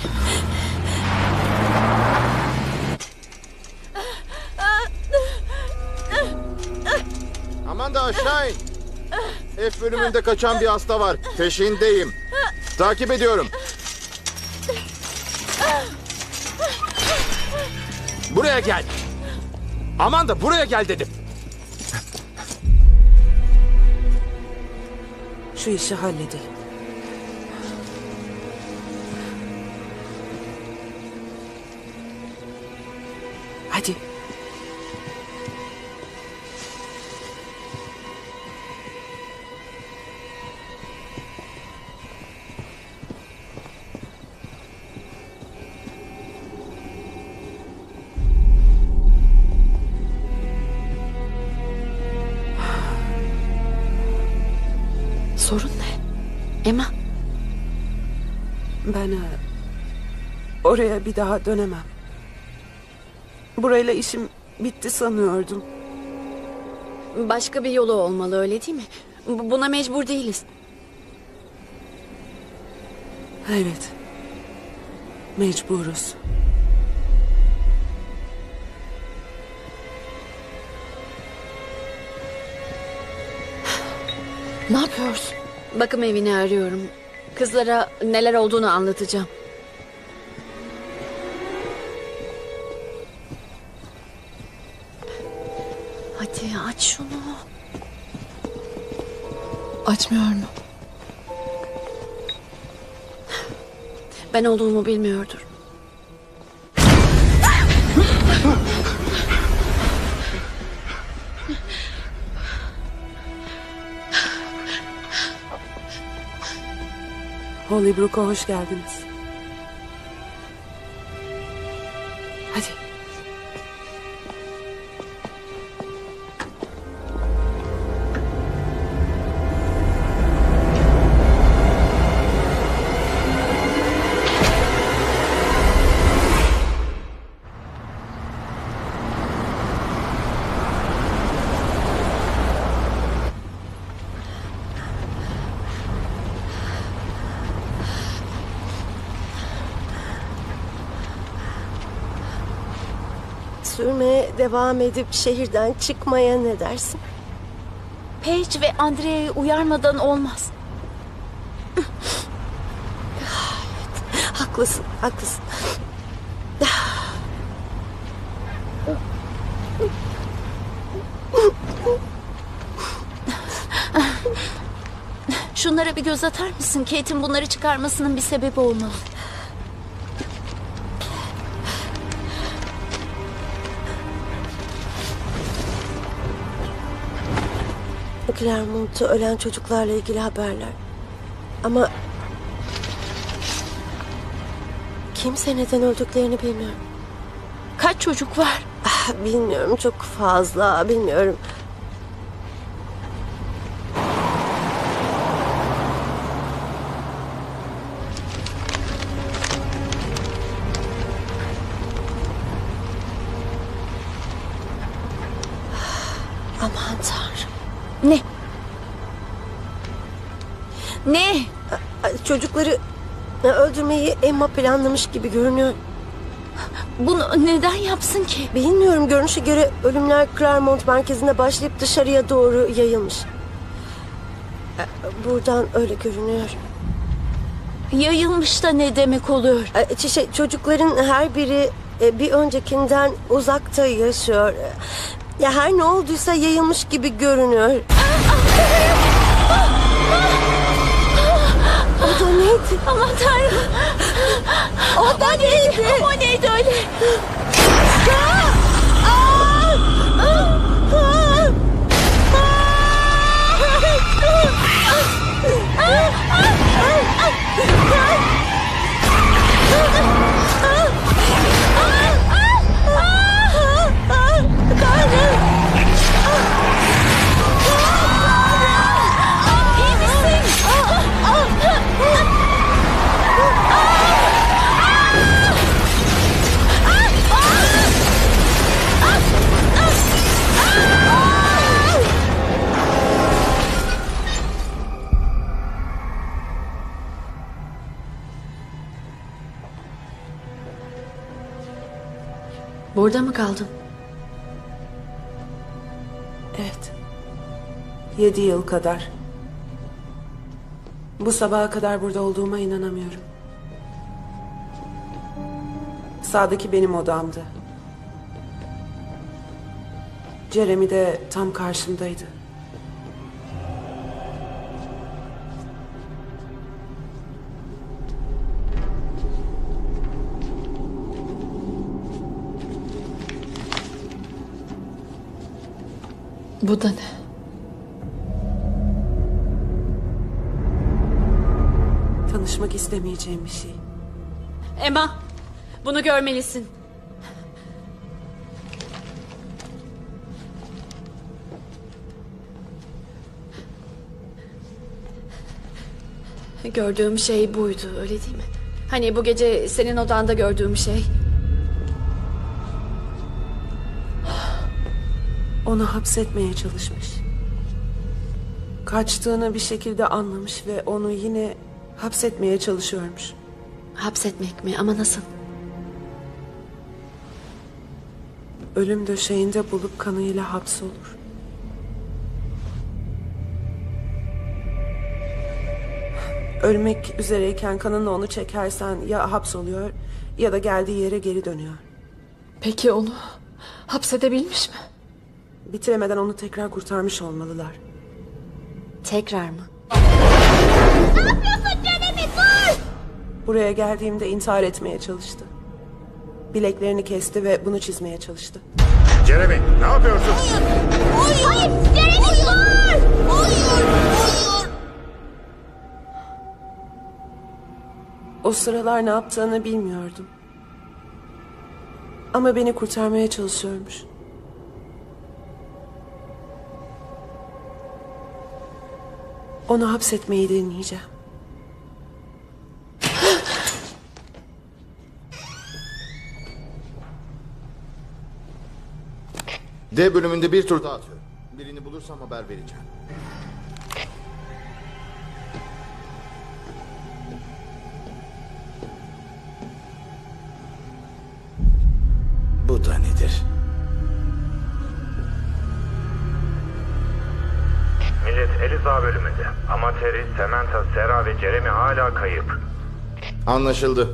Aman da aşağı in. F bölümünde kaçan bir hasta var. Peşindeyim. Takip ediyorum. Buraya gel. Aman da buraya gel dedim. Şu işi halledelim. Hadi. Sorun ne? Emma. Ben oraya bir daha dönemem. Burayla işim bitti sanıyordum. Başka bir yolu olmalı, öyle değil mi? Buna mecbur değiliz. Evet. Mecburuz. Ne yapıyorsun? Bakım evini arıyorum. Kızlara neler olduğunu anlatacağım. Hadi aç şunu. Açmıyor mu? Ben olduğumu bilmiyordur. Hollybrook'a hoş geldiniz. Hadi. Sürmeye devam edip şehirden çıkmaya ne dersin? Paige ve Andrea'yı uyarmadan olmaz. Haklısın. Şunlara bir göz atar mısın? Kate'in bunları çıkarmasının bir sebebi olmalı. Clermont'ta ölen çocuklarla ilgili haberler. Ama kimse neden öldüklerini bilmiyor. Kaç çocuk var? Bilmiyorum, çok fazla, bilmiyorum. Aman Tanrım. Ne? Ne? Çocukları öldürmeyi Emma planlamış gibi görünüyor. Bunu neden yapsın ki? Bilmiyorum, görünüşe göre ölümler Clermont merkezinde başlayıp dışarıya doğru yayılmış. Buradan öyle görünüyor. Yayılmış da ne demek oluyor? Çocukların her biri bir öncekinden uzakta yaşıyor. Ya her ne olduysa yayılmış gibi görünüyor. O da neydi? Aman Tanrım. O da neydi? O neydi öyle? Burada mı kaldın? Evet. 7 yıl kadar. Bu sabaha kadar burada olduğuma inanamıyorum. Sağdaki benim odamdı. Jeremy de tam karşımdaydı. Bu da ne? Tanışmak istemeyeceğim bir şey. Emma, bunu görmelisin. Gördüğüm şey buydu, öyle değil mi? Hani bu gece senin odanda gördüğüm şey. Onu hapsetmeye çalışmış. Kaçtığını bir şekilde anlamış ve onu yine hapsetmeye çalışıyormuş. Hapsetmek mi? Ama nasıl? Ölüm döşeğinde bulup kanıyla hapsolur. Ölmek üzereyken kanınla onu çekersen ya hapsoluyor ya da geldiği yere geri dönüyor. Peki onu hapsedebilmiş mi? Bitiremeden onu tekrar kurtarmış olmalılar. Tekrar mı? Ne yapıyorsun Jeremy? Dur! Buraya geldiğimde intihar etmeye çalıştı. Bileklerini kesti ve bunu çizmeye çalıştı. Jeremy, ne yapıyorsun? Hayır! Jeremy dur! Hayır! O sıralar ne yaptığını bilmiyordum. Ama beni kurtarmaya çalışıyormuş. Onu hapsetmeyi deneyeceğim. D bölümünde bir tur daha atıyorum. Birini bulursam haber vereceğim. Bu da nedir? Millet Eliza bölümünde. Ama Terry, Samantha, Sarah ve Jeremy hala kayıp. Anlaşıldı.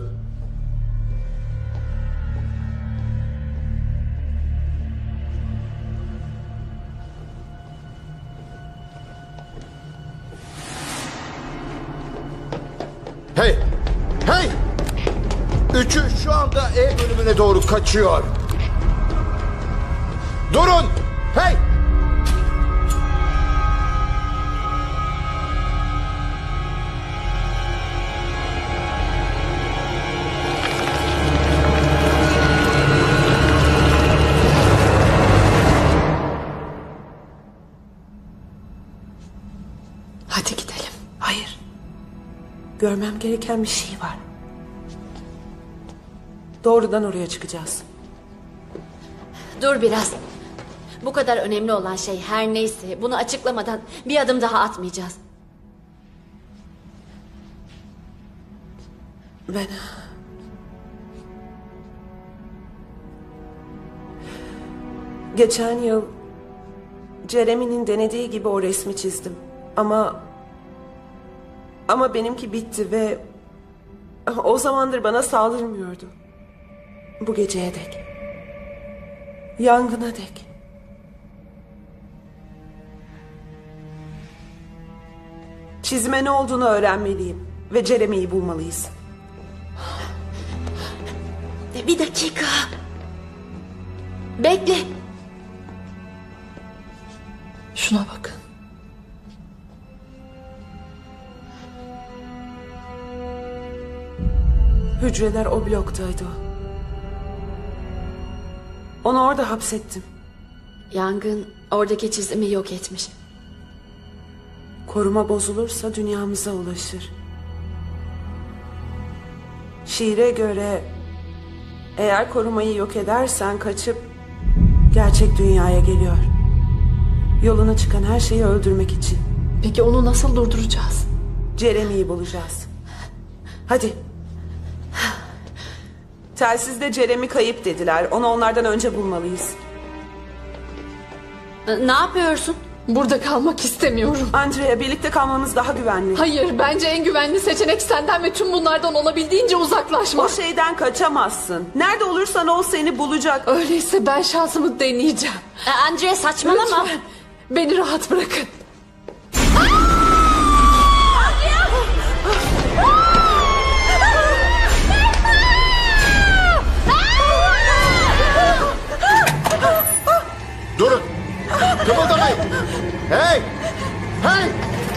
Hey! Hey! Üçü şu anda E bölümüne doğru kaçıyor. Durun! Hey! Görmem gereken bir şey var. Doğrudan oraya çıkacağız. Dur biraz. Bu kadar önemli olan şey her neyse bunu açıklamadan bir adım daha atmayacağız. Ben... Geçen yıl Jeremy'nin denediği gibi o resmi çizdim. Ama benimki bitti ve o zamandır bana saldırmıyordu. Bu geceye dek. Yangına dek. Çizime ne olduğunu öğrenmeliyim ve Jeremy'yi bulmalıyız. Bir dakika. Bekle. Şuna bakın. Hücreler o bloktaydı. Onu orada hapsettim. Yangın oradaki çizimi yok etmiş. Koruma bozulursa dünyamıza ulaşır. Şiire göre eğer korumayı yok edersen kaçıp gerçek dünyaya geliyor. Yoluna çıkan her şeyi öldürmek için. Peki onu nasıl durduracağız? Jeremy'yi bulacağız. Hadi. Telsizde Jeremy kayıp dediler. Onu onlardan önce bulmalıyız. Ne yapıyorsun? Burada kalmak istemiyorum. Andrea, birlikte kalmamız daha güvenli. Hayır, bence en güvenli seçenek senden ve tüm bunlardan olabildiğince uzaklaşmak. O şeyden kaçamazsın. Nerede olursan ol seni bulacak. Öyleyse ben şansımı deneyeceğim. Andrea saçmalama. Lütfen beni rahat bırakın. Durun. Kımıldamayın. Hey! Hey!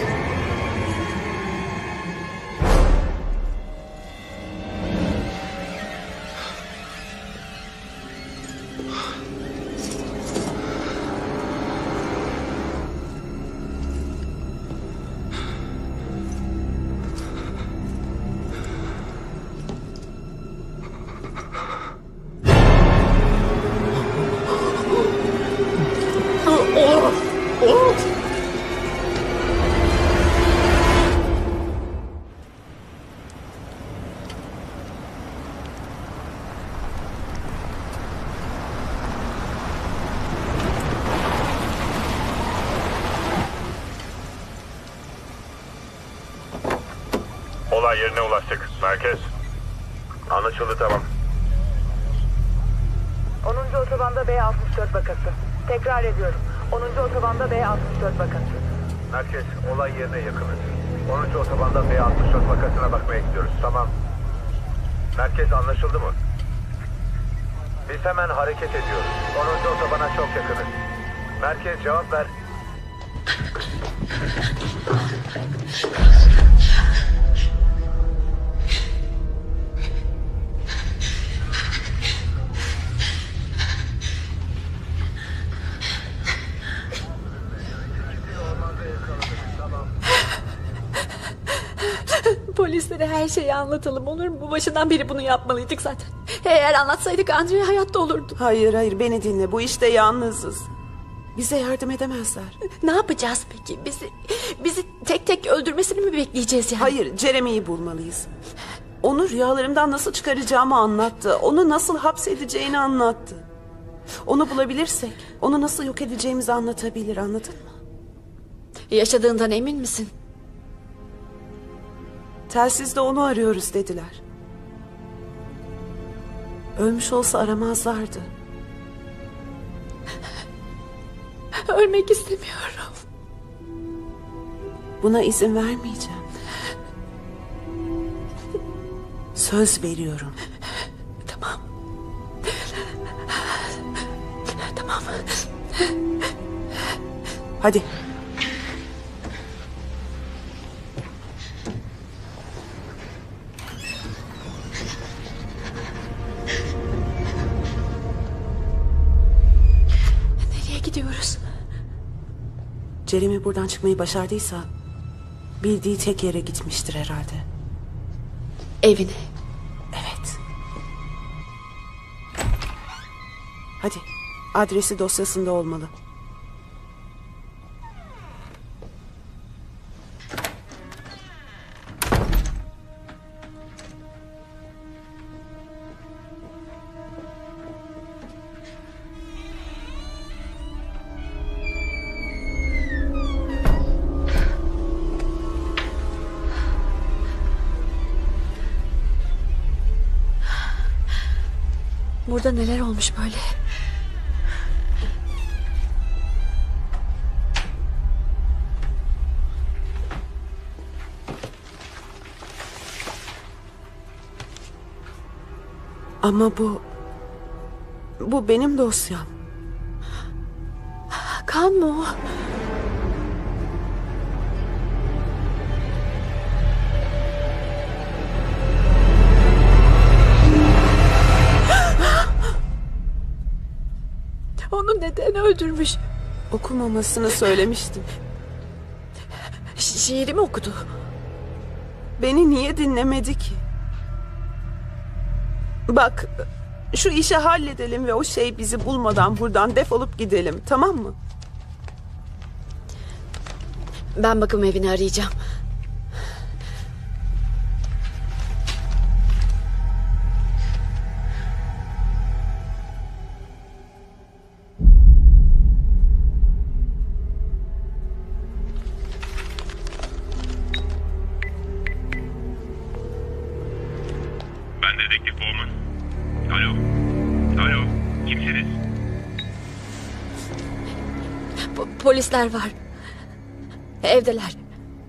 Olay yerine ulaştık. Merkez. Anlaşıldı, tamam. 10. otobanda B64 vakası. Tekrar ediyorum. 10. otobanda B64 vakası. Merkez, olay yerine yakınız. 10. otobanda B64 vakasına bakmaya gidiyoruz, tamam. Merkez, anlaşıldı mı? Biz hemen hareket ediyoruz. 10. otobana çok yakınız. Merkez, cevap ver. Polislere her şeyi anlatalım, olur mu? Bu başından beri bunu yapmalıydık zaten. Eğer anlatsaydık Andrea hayatta olurdu. Hayır, beni dinle. Bu işte yalnızız. Bize yardım edemezler. Ne yapacağız peki? Bizi tek tek öldürmesini mi bekleyeceğiz yani? Hayır, Jeremy'yi bulmalıyız. Onu rüyalarımdan nasıl çıkaracağımı anlattı. Onu nasıl hapsedeceğini anlattı. Onu bulabilirsek onu nasıl yok edeceğimizi anlatabilir, anladın mı? Yaşadığından emin misin? Telsizde onu arıyoruz dediler. Ölmüş olsa aramazlardı. Ölmek istemiyorum. Buna izin vermeyeceğim. Söz veriyorum. Tamam. Tamam. Hadi. Nereye gidiyoruz? Jeremy buradan çıkmayı başardıysa bildiği tek yere gitmiştir herhalde. Evine. Evet. Hadi. Adresi dosyasında olmalı. Burada neler olmuş böyle? Ama bu benim dosyam. Kan mı o? Onu neden öldürmüş? Okumamasını söylemiştim. Şiirimi okudu. Beni niye dinlemedi ki? Bak, şu işi halledelim ve o şey bizi bulmadan buradan defolup gidelim, tamam mı? Ben bakım evini arayacağım. Ben dedektif Bowman. Alo. Alo. Kimsiniz? Polisler var. Evdeler.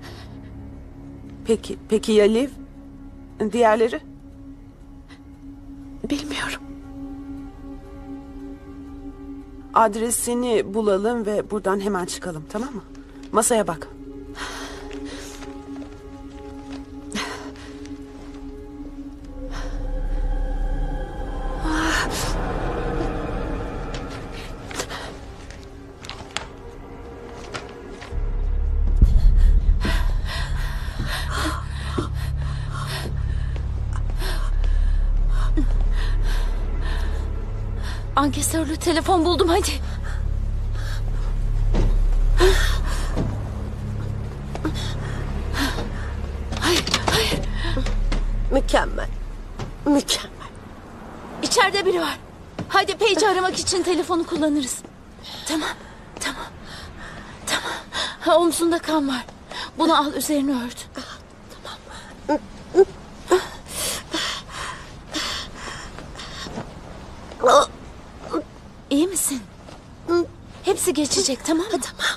Peki ya Liv? Diğerleri? Bilmiyorum. Adresini bulalım ve buradan hemen çıkalım, tamam mı? Masaya bak. Ankesörlü telefon buldum, hadi. Hayır. Mükemmel. Mükemmel. İçeride biri var. Hadi Page'i aramak için telefonu kullanırız. Tamam. Ha, omzunda kan var. Bunu al, üzerini ört. İyi misin? Hepsi geçecek, tamam mı? Tamam.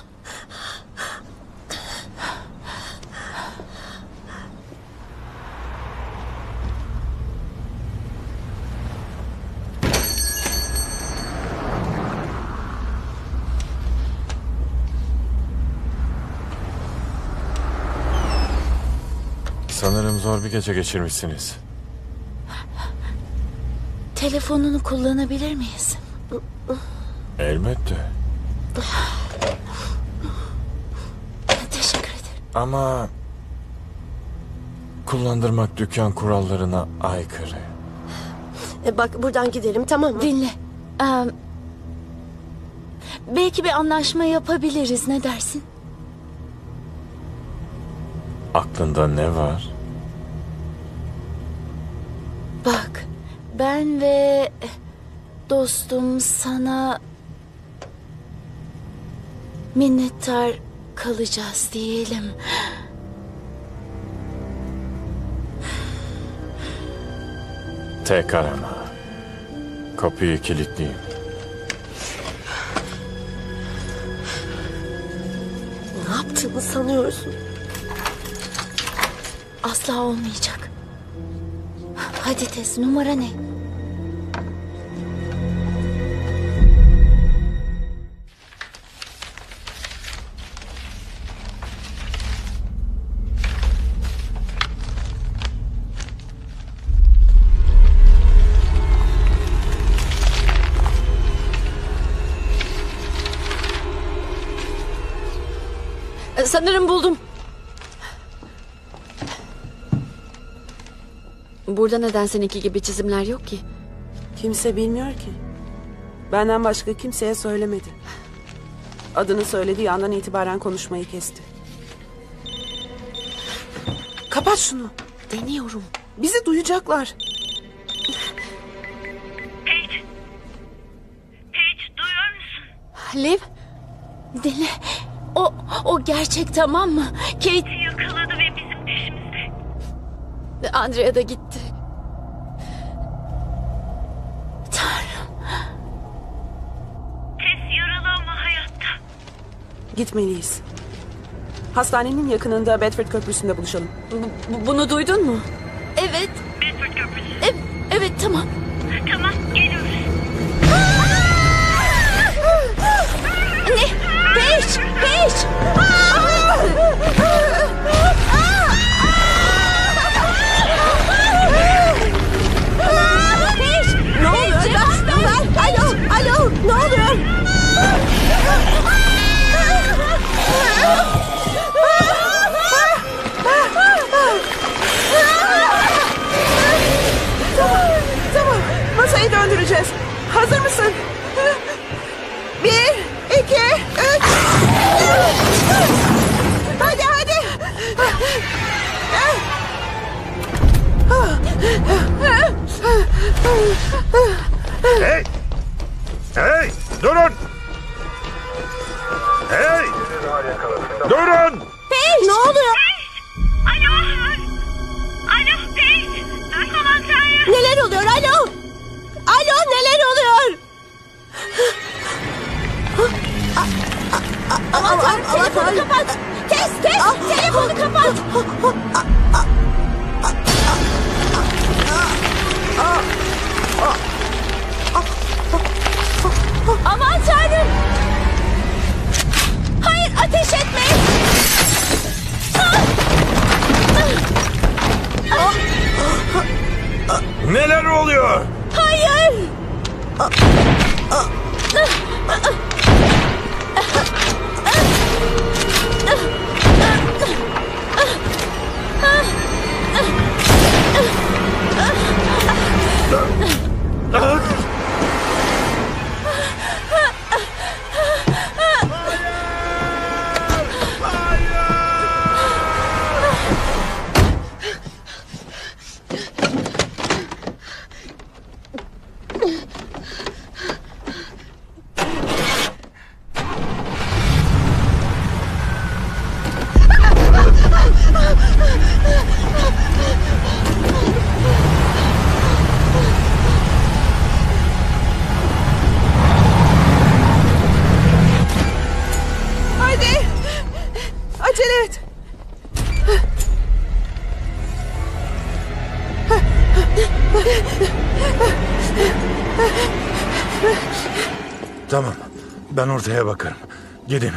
Sanırım zor bir gece geçirmişsiniz. Telefonunu kullanabilir miyiz? Elbette. Teşekkür ederim. Ama kullandırmak dükkan kurallarına aykırı. Bak buradan gidelim, tamam mı? Dinle. Belki bir anlaşma yapabiliriz, ne dersin? Aklında ne var? Bak, ben ve dostum sana minnettar kalacağız diyelim. Tek arama. Kapıyı kilitleyin. Ne yaptığını sanıyorsun? Asla olmayacak. Hadi Tess, numara ne? Sanırım buldum. Burada neden seninki gibi çizimler yok ki? Kimse bilmiyor ki. Benden başka kimseye söylemedi. Adını söylediği andan itibaren konuşmayı kesti. Kapat şunu. Deniyorum. Bizi duyacaklar. Paige. Paige duyuyor musun? Liv, dinle. O gerçek, tamam mı? Kate Yakaladı ve bizim peşimizde. Andrea da gitti. Tanrım. Tess yaralı ama hayatta. Gitmeliyiz. Hastanenin yakınında Bedford Köprüsü'nde buluşalım. Bunu duydun mu? Evet. Bedford Köprüsü. Evet, tamam. Tamam, geliyoruz. Ne? Paige! Ne oluyor? Alo, ne oluyor? Tamam. Masayı döndüreceğiz. Hazır mısın? 1, 2, 3. Hadi. Hey! Hey! Durun! Hey! Durun! Paige! Ne oluyor? Alo! Alo Paige! Aman Tanrım! Neler oluyor? Alo, neler oluyor? Aman Tanrım, telefonu kapat. Kes, telefonu kapat. Aman Tanrım. Hayır, ateş etme. Neler oluyor? Hayır. Hadi. Acele et. Tamam. Ben ortaya bakarım. Gidin.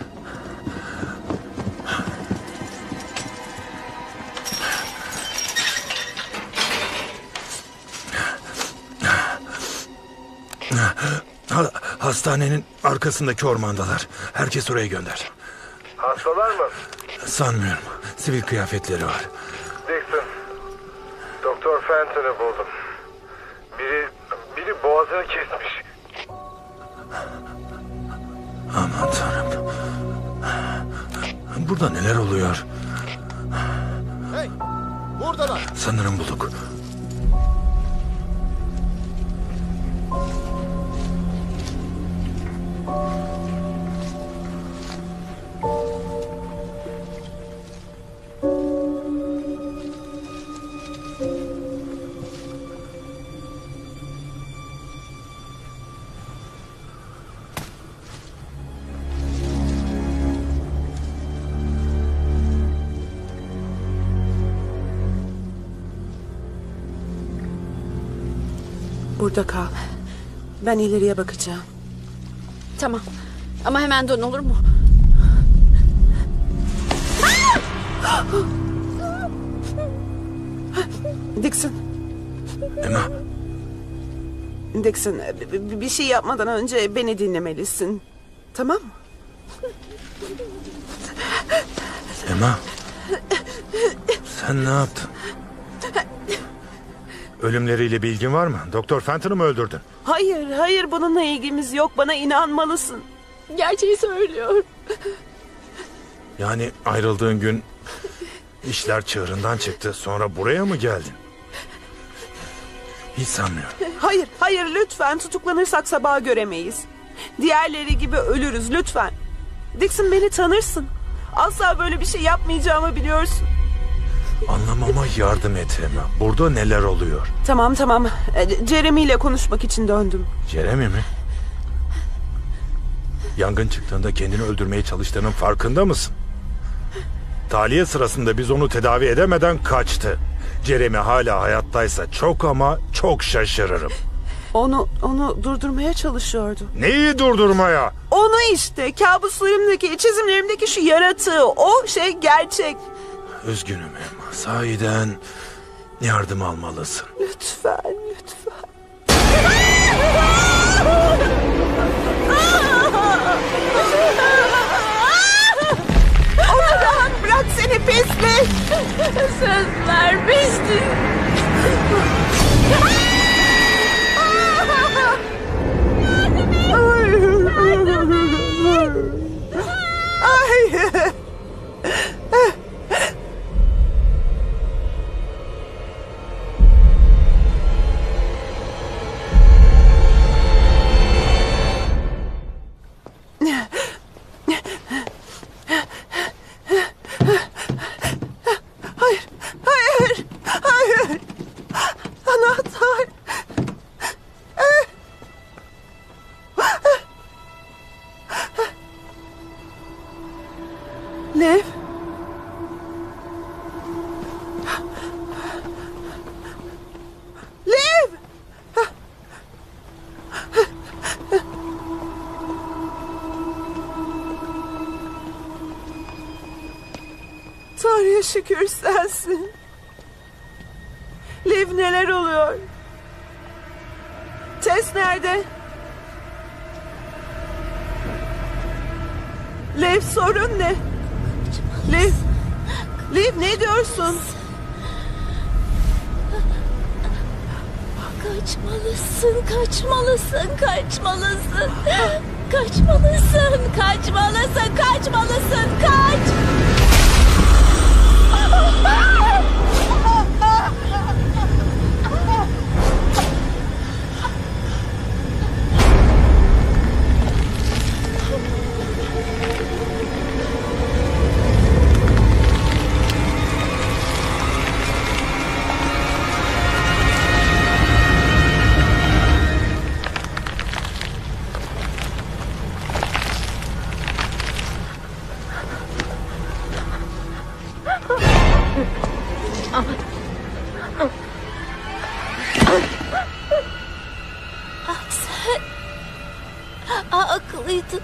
Hastanenin arkasındaki ormandalar. Herkes oraya gönder. Hastalar mı? Sanmıyorum. Sivil kıyafetleri var. Dixon. Doktor Fenton'ı buldum. Biri boğazını kesmiş. Aman Tanrım. Burada neler oluyor? Hey! Buradalar. Sanırım bulduk. Burada kal. Ben ileriye bakacağım. Tamam. Ama hemen dön, olur mu? Dixon. Emma. Dixon, bir şey yapmadan önce beni dinlemelisin. Tamam mı? Emma. Sen ne yaptın? Ölümleriyle bir ilgin var mı? Doktor Fenton'ı mı öldürdün? Hayır, hayır bununla ilgimiz yok. Bana inanmalısın. Gerçeği söylüyor. Yani ayrıldığın gün işler çığırından çıktı. Sonra buraya mı geldin? Hiç sanmıyorum. Hayır, hayır lütfen tutuklanırsak sabaha göremeyiz. Diğerleri gibi ölürüz lütfen. Dixon beni tanırsın. Asla böyle bir şey yapmayacağımı biliyorsun. Anlamama yardım et Emma. Burada neler oluyor? Tamam. Jeremy ile konuşmak için döndüm. Jeremy mi? Yangın çıktığında kendini öldürmeye çalıştığının farkında mısın? Tahliye sırasında biz onu tedavi edemeden kaçtı. Jeremy hala hayattaysa çok ama çok şaşırırım. Onu durdurmaya çalışıyordu. Neyi durdurmaya? Onu işte kabuslarımdaki, çizimlerimdeki şu yaratığı. O şey gerçek. Üzgünüm Emma. Sahiden yardım almalısın. Lütfen. Onu rahat bırak seni pislik. Söz vermiştin. Hayır. Hayır. Anahtar. Lev. Lev. Tanrı'ya şükür sensin. Lev neler oluyor? Tess nerede? Lev sorun ne? Lev ne diyorsun? Kaçmalısın. Kaç! Sen haklıydın.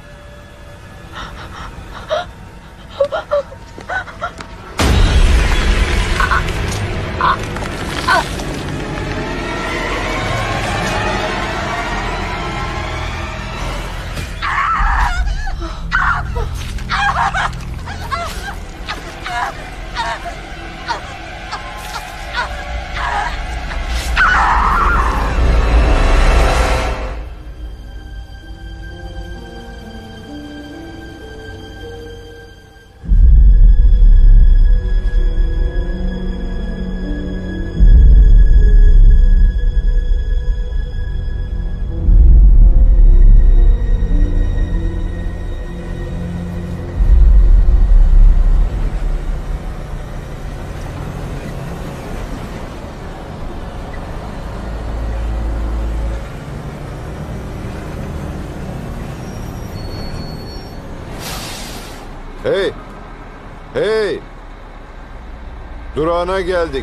Hey! Durağına geldik.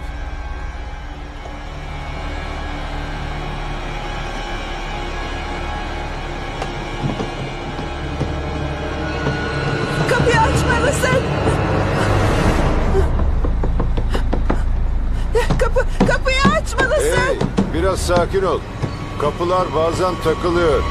Kapıyı açmalısın. Kapıyı açmalısın. Hey! Biraz sakin ol. Kapılar bazen takılıyor.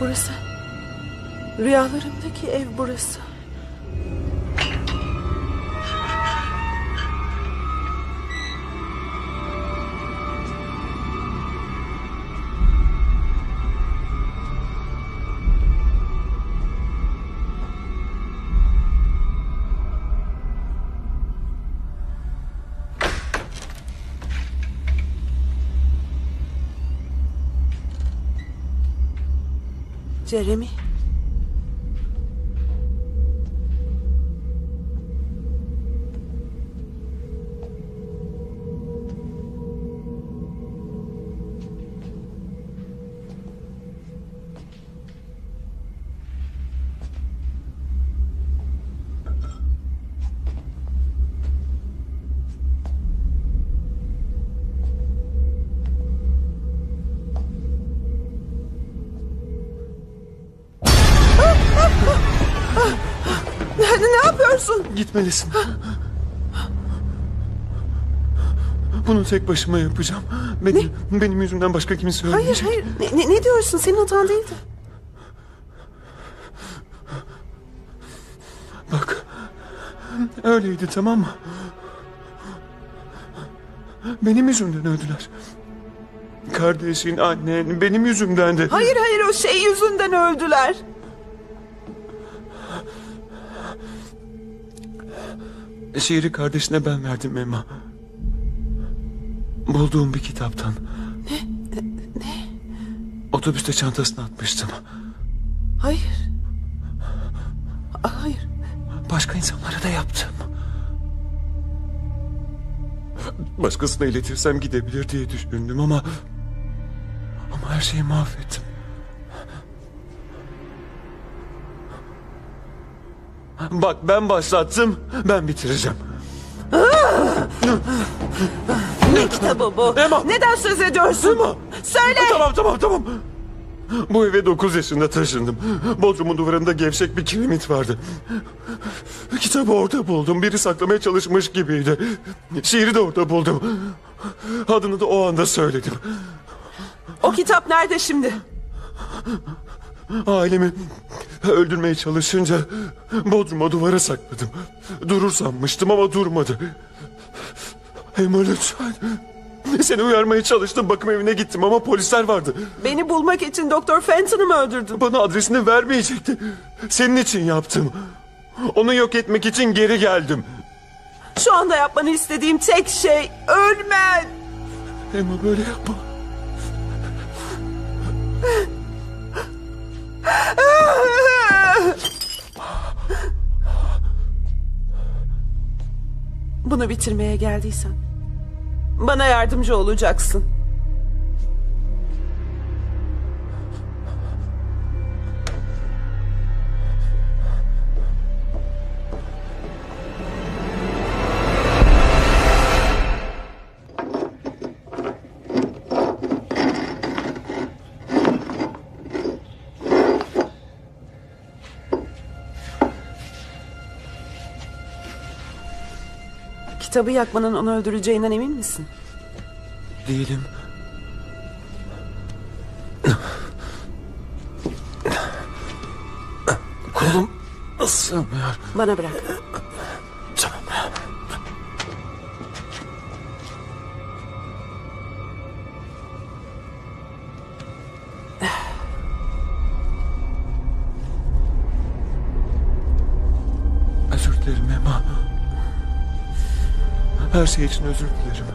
burası. Rüyalarımdaki ev burası. Jeremy. Ne yapıyorsun? Gitmelisin. Bunu tek başıma yapacağım. Benim yüzümden başka kimse ölmeyecek. Hayır. Ne diyorsun? Senin hatan değildi. Bak. Öyleydi, tamam mı? Benim yüzümden öldüler. Kardeşin, annen benim yüzümdendi. Hayır o şey yüzünden öldüler. Şiiri kardeşine ben verdim Emma. Bulduğum bir kitaptan. Ne? Otobüste çantasına atmıştım. Hayır. Başka insanlara da yaptım. Başkasına iletirsem gidebilir diye düşündüm ama her şeyi mahvettim. Bak, ben başlattım, ben bitireceğim. Ne kitabı bu? Emma! Neden söz ediyorsun? Emma! Söyle! Tamam. Bu eve 9 yaşında taşındım. Bodrumun duvarında gevşek bir kiremit vardı. Kitabı orada buldum. Biri saklamaya çalışmış gibiydi. Şiiri de orada buldum. Adını da o anda söyledim. O kitap nerede şimdi? Ailemi öldürmeye çalışınca Bodrum'a duvara sakladım. Durur sanmıştım ama durmadı. Emma, lütfen. Seni uyarmaya çalıştım, bakım evine gittim ama polisler vardı. Beni bulmak için Doktor Fenton'ı mı öldürdün? Bana adresini vermeyecekti. Senin için yaptım. Onu yok etmek için geri geldim. Şu anda yapmanı istediğim tek şey ölmen. Emma, böyle yapma. Bunu bitirmeye geldiysen bana yardımcı olacaksın. Kitabı yakmanın onu öldüreceğinden emin misin? Değilim. Kolum ısınmıyor. Bana bırak. Tamam. Özür dilerim Emma. Her şey için özür dilerim.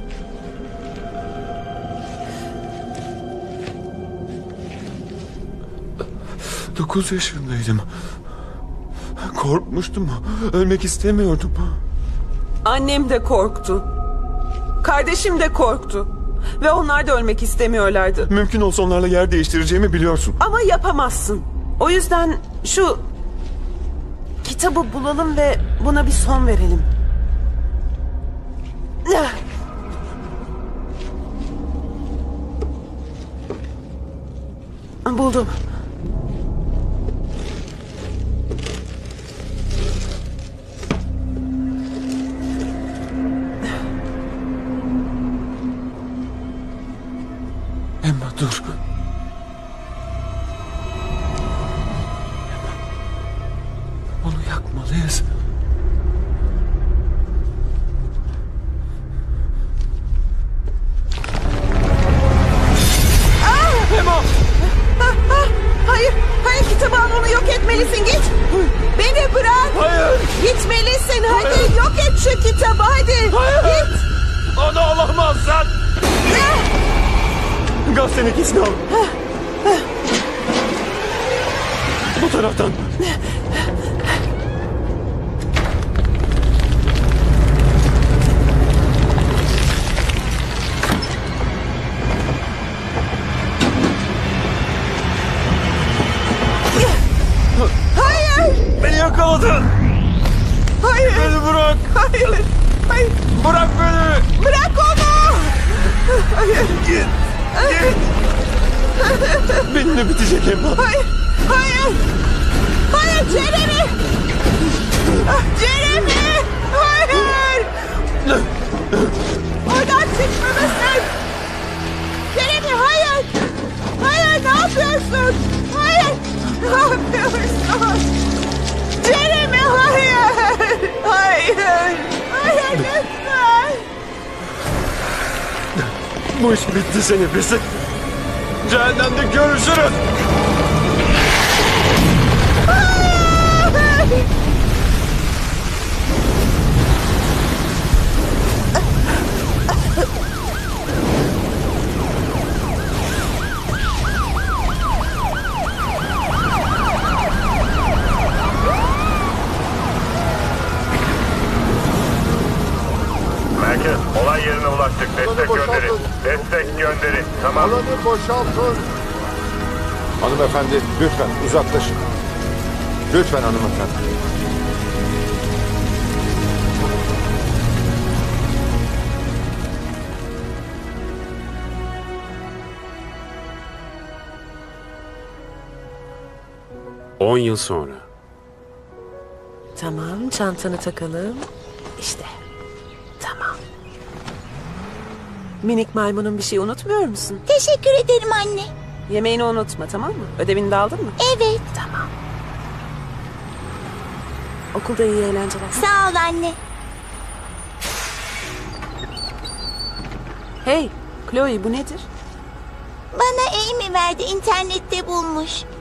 Dokuz yaşındaydım. Korkmuştum. Ölmek istemiyordum. Annem de korktu. Kardeşim de korktu. Ve onlar da ölmek istemiyorlardı. Mümkün olsa onlarla yer değiştireceğimi biliyorsun. Ama yapamazsın. O yüzden şu kitabı bulalım ve buna bir son verelim. Buldum. Emma, dur. Yapmalıyız. Emo! Hayır, hayır kitabı al, onu yok etmelisin, git. Beni bırak. Hayır. Gitmelisin, hadi yok et şu kitabı, hadi. Hayır. Git. Onu alamazsın. Gaz tenekesini al. Bu taraftan. Hayır. Beni yakaladın. Hayır. Beni bırak. Hayır. Hayır. Bırak beni. Bırak onu. Hayır. Git. Git. Benimle bitecek Emma. Hayır. Hayır. Hayır Jeremy. Jeremy. Hayır. Oradan çıkmalısın. Jeremy hayır. Hayır ne yapıyorsun? Hayır. Ne yapıyorsun? Jeremy hayır. Hayır. Hayır lütfen. Bu iş bitti seni pislik. Cehennemde görüşürüz. Merkez, olay yerine ulaştık. Destek gönderin. Destek gönderin. Tamam. Alanı boşaltın. Hanımefendi lütfen uzaklaşın. Lütfen hanımefendi. On yıl sonra. Tamam, çantanı takalım. İşte. Tamam. Minik maymunun bir şey unutmuyor musun? Teşekkür ederim anne. Yemeğini unutma, tamam mı? Ödevini de aldın mı? Evet. Tamam. Okulda iyi eğlenceler. Sağ ol anne. Hey, Chloe bu nedir? Bana Amy verdi, internette bulmuş.